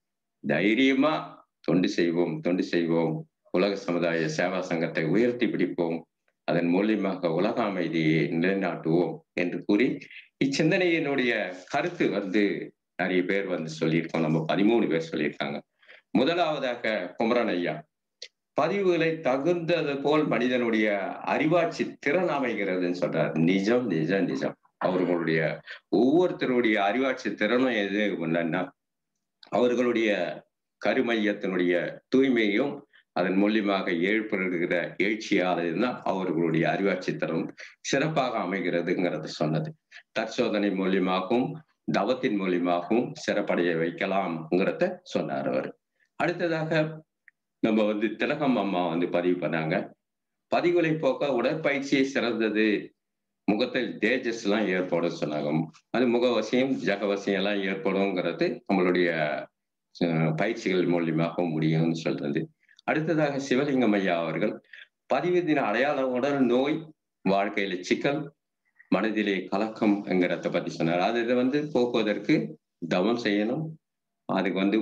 தைரியமா தொண்டு செய்வோம் தொண்டு செய்வோம் உலக சமுதாய சேவா சங்கத்தை உயர்த்தி பிடிப்போம். அதன் மூலியமாக உலக அமைதியை நிலைநாட்டுவோம் என்று கூறி இச்சிந்தனையினுடைய கருத்து வந்து நிறைய பேர் வந்து சொல்லியிருக்கோம். நம்ம பதிமூணு பேர் சொல்லியிருக்காங்க. முதலாவதாக குமரன் ஐயா, பதிவுகளை தகுந்தது போல் மனிதனுடைய அறிவாட்சி திறன் அமைகிறதுன்னு சொல்றார். நிஜம் நிஜம் நிஜம். அவர்களுடைய ஒவ்வொருத்தருடைய அறிவாட்சி திறனும் எது ஒண்ணுன்னா அவர்களுடைய கருமையத்தினுடைய தூய்மையும் அதன் மூலியமாக ஏற்படுகிற எழுச்சியாளர்தான் அவர்களுடைய அறிவாட்சி திறன் சிறப்பாக அமைகிறதுங்கிறத சொன்னது. தற்சோதனை மூலியமாகவும் தவத்தின் மூலியமாகவும் சிறப்படைய வைக்கலாம்ங்கிறத சொன்னார் அவர். அடுத்ததாக நம்ம வந்து திலகம் அம்மா வந்து பதிவு பண்ணாங்க. பதிவுகளை போக்க உடற்பயிற்சியை சிறந்தது, முகத்தில் தேஜஸ் எல்லாம் ஏற்படும் சொன்னாங்க. அது முகவசியம் ஜகவசியம் எல்லாம் ஏற்படும்ங்கிறது நம்மளுடைய பயிற்சிகள் மூலியமாக முடியும்னு சொல்றது. அடுத்ததாக சிவலிங்கம் ஐயா அவர்கள் பதிவு தின அடையாளம் உடல் நோய், வாழ்க்கையில சிக்கல், மனதிலே கலக்கம் என்கிறத பத்தி சொன்னார். அது இதை வந்து போக்குவதற்கு தவம் செய்யணும். அதுக்கு வந்து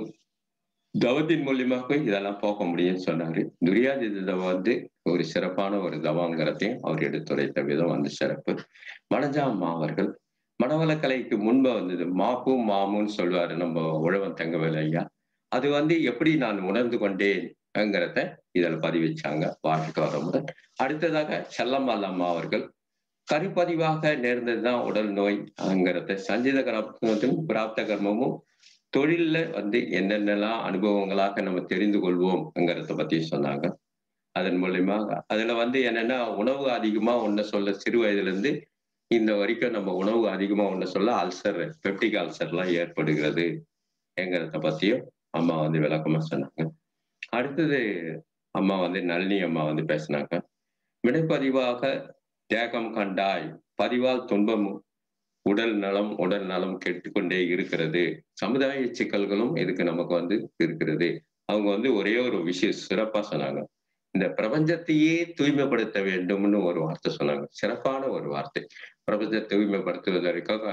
தவத்தின் மூலியமாக இதெல்லாம் போக்க முடியும்னு சொன்னாரு. துரியாதித தவம் வந்து ஒரு சிறப்பான ஒரு தவங்கிறதையும் அவர் எடுத்துரைத்த விதம் வந்து சிறப்பு. மனஜா அம்மா அவர்கள் மனவளக்கலைக்கு முன்பு வந்தது மாப்பும் மாமுன்னு சொல்லுவாரு நம்ம உழவன் தங்கவேல் ஐயா. அது வந்து எப்படி நான் உணர்ந்து கொண்டேன்ங்கிறத இதில் பதிவிச்சாங்க. வாழ்க்கை வரமுடன். அடுத்ததாக செல்லம்மாள் அம்மா அவர்கள் கருப்பதிவாக நேர்ந்ததுதான் உடல் நோய்ங்கிறத சஞ்சித கர்மத்தும் பிராப்த கர்மமும் தொழில்ல வந்து என்னென்னலாம் அனுபவங்களாக நம்ம தெரிந்து கொள்வோம்ங்கிறத பத்தி சொன்னாங்க. அதன் மூலியமாக அதுல வந்து என்னன்னா உணவு அதிகமா ஒன்ன சொல்ல சிறு வயதுல இருந்து இந்த வரைக்கும் நம்ம உணவு அதிகமா ஒண்ணு சொல்ல அல்சர் பெப்டிக் அல்சர் எல்லாம் ஏற்படுகிறது என்கிறத பத்தியும் அம்மா வந்து விளக்கமா சொன்னாங்க. அடுத்தது அம்மா வந்து நளினி அம்மா வந்து பேசினாங்க. வினைப்பதிவாக தேகம் கண்டாய், பதிவால் துன்பம், உடல் நலம் உடல் நலம் கெட்டுக்கொண்டே இருக்கிறது, சமுதாய சிக்கல்களும் இதுக்கு நமக்கு வந்து இருக்கிறது. அவங்க வந்து ஒரே ஒரு விஷயம் சிறப்பா சொன்னாங்க. இந்த பிரபஞ்சத்தையே தூய்மைப்படுத்த வேண்டும்னு ஒரு வார்த்தை சொன்னாங்க. சிறப்பான ஒரு வார்த்தை. பிரபஞ்சத்தை தூய்மைப்படுத்துவதற்காக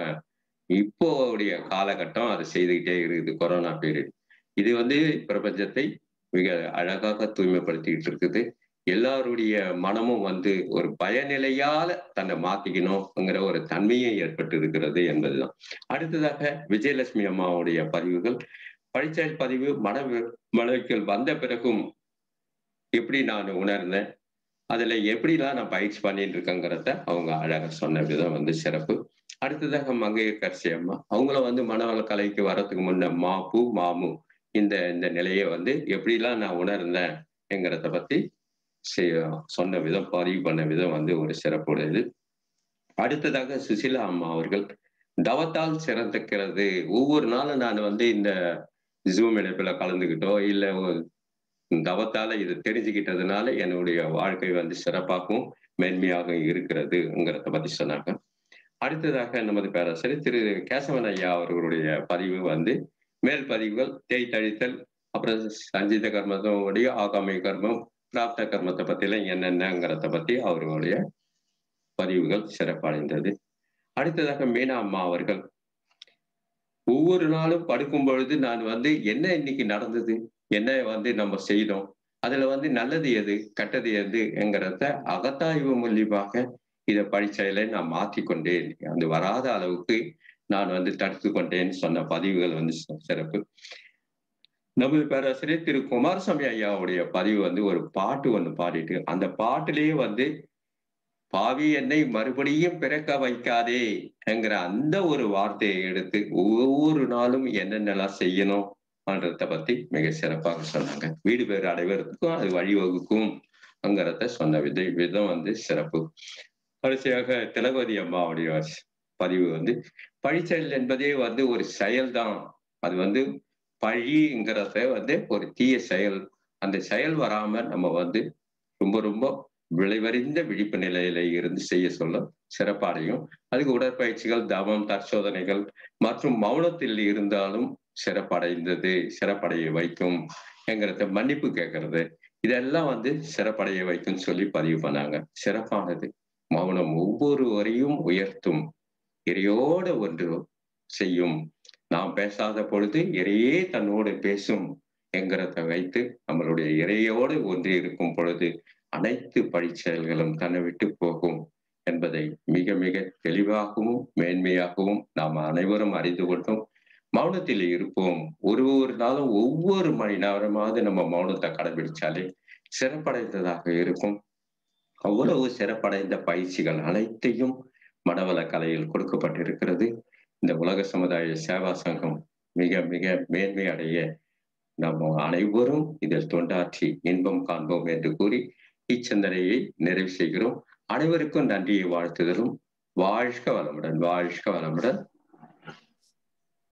இப்போடைய காலகட்டம் அதை செய்துக்கிட்டே இருக்குது. கொரோனா பீரியட் இது வந்து பிரபஞ்சத்தை மிக அழகாக தூய்மைப்படுத்திக்கிட்டு இருக்குது. எல்லாருடைய மனமும் வந்து ஒரு பயநிலையால தன்னை மாத்திக்கணும்ங்கிற ஒரு தன்மையை ஏற்பட்டு இருக்கிறது என்பதுதான். அடுத்ததாக விஜயலட்சுமி அம்மாவுடைய பதிவுகள், பழிச்செயல் பதிவு மன மனக்கள் வந்த பிறகும் எப்படி நான் உணர்ந்தேன், அதுல எப்படிலாம் நான் பயிற்சி பண்ணிட்டு இருக்கேங்கிறத அவங்க அழகா சொன்ன விதம் வந்து சிறப்பு. அடுத்ததாக மங்கையர்கரசி அம்மா அவங்கள வந்து மனவள கலைக்கு வர்றதுக்கு முன்ன மாப்பு மாமு இந்த இந்த நிலையை வந்து எப்படிலாம் நான் உணர்ந்தேன் என்கிறத பத்தி சொன்ன விதம் பதிவு பண்ண விதம் வந்து ஒரு சிறப்புடையது. அடுத்ததாக சுசிலா அம்மா அவர்கள் தவத்தால் சிறந்துக்கிறது. ஒவ்வொரு நாளும் நான் வந்து இந்த ஜூம் இணைப்புல கலந்துக்கிட்டோ இல்லை தவத்தால இது தெரிஞ்சுக்கிட்டதுனால என்னுடைய வாழ்க்கை வந்து சிறப்பாகவும் மேன்மையாக இருக்கிறதுங்கிறத பத்தி சொன்னாங்க. அடுத்ததாக நமது பேராசிரியர் திரு கேசவன் ஐயா அவர்களுடைய பதிவு வந்து மேல் பதிவுகள் தேய்த்தழித்தல், அப்புறம் சஞ்சித கர்மத்தோடைய ஆகாமி கர்மம், பிராப்த கர்மத்தை பத்திலாம் என்னென்னங்கிறத பத்தி அவர்களுடைய பதிவுகள் சிறப்படைந்தது. அடுத்ததாக மீனா அம்மா அவர்கள் ஒவ்வொரு நாளும் படுக்கும் பொழுது நான் வந்து என்ன இன்னைக்கு நடந்தது, என்ன வந்து நம்ம செய்தோம், அதுல வந்து நல்லது எது கெட்டது எது என்கிறத அகத்தாய்வு மூலியமாக இதை படிச்சையில நான் மாற்றிக்கொண்டேன், அது வராத அளவுக்கு நான் வந்து தடுத்து கொண்டேன்னு சொன்ன பதிவுகள் வந்து சிறப்பு. நமது பேராசிரியர் திரு குமாரசாமி ஐயாவுடைய பதிவு வந்து ஒரு பாட்டு ஒண்ணு பாடிட்டு, அந்த பாட்டிலேயே வந்து பாவி என்னை மறுபடியும் பிறக்க வைக்காதே என்கிற அந்த ஒரு வார்த்தையை எடுத்து ஒவ்வொரு நாளும் என்னென்னலாம் செய்யணும் பண்றத பத்தி மிக சிறப்பாக சொன்னாங்க. வீடு பேர் அடைவதற்கும் அது வழிவகுக்கும் அங்கிறத சொன்ன விதை விதம் வந்து சிறப்பு. கடைசியாக திலகவதி அம்மாவுடைய பதிவு வந்து பழிச்செயல் என்பதே வந்து ஒரு செயல்தான், அது வந்து பழிங்கிறத வந்து ஒரு தீய செயல், அந்த செயல் வராம நம்ம வந்து ரொம்ப ரொம்ப விளைவறிந்த விழிப்பு நிலையில இருந்து செய்ய சொல்ல சிறப்படையும். அதுக்கு உடற்பயிற்சிகள், தவம், தற்சோதனைகள் மற்றும் மௌனத்தில் இருந்தாலும் சிறப்படைந்தது, சிறப்படைய வைக்கும் என்கிறத மன்னிப்பு கேட்கறது, இதெல்லாம் வந்து சிறப்படைய வைக்கும் சொல்லி பதிவு பண்ணாங்க. சிறப்பானது மௌனம் ஒவ்வொருவரையும் உயர்த்தும், இறையோட ஒன்று செய்யும், நாம் பேசாத பொழுது இறையே தன்னோடு பேசும் என்கிறத வைத்து நம்மளுடைய இறையோடு ஒன்றி இருக்கும் பொழுது அனைத்து பழிச்செயல்களும் தன்னை விட்டு போகும் என்பதை மிக மிக தெளிவாகவும் மேன்மையாகவும் நாம் அனைவரும் அறிந்து கொண்டோம். மௌனத்தில் இருப்போம். ஒரு ஒரு நாளும் ஒவ்வொரு மணி நேரமாவது நம்ம மௌனத்தை கடைபிடிச்சாலே சிறப்படைந்ததாக இருக்கும். அவ்வளவு சிறப்படைந்த பயிற்சிகள் அனைத்தையும் மனவள கலையில் கொடுக்கப்பட்டிருக்கிறது. இந்த உலக சமுதாய சேவா சங்கம் மிக மிக மேன்மை அடைய நம்ம அனைவரும் இதில் தொண்டாற்றி இன்பம் காண்போம் என்று கூறி இச்சிந்தனையை நிறைவு செய்கிறோம். அனைவருக்கும் நன்றியை வாழ்த்துதலும். வாழ்க வளமுடன், வாழ்க வளமுடன்.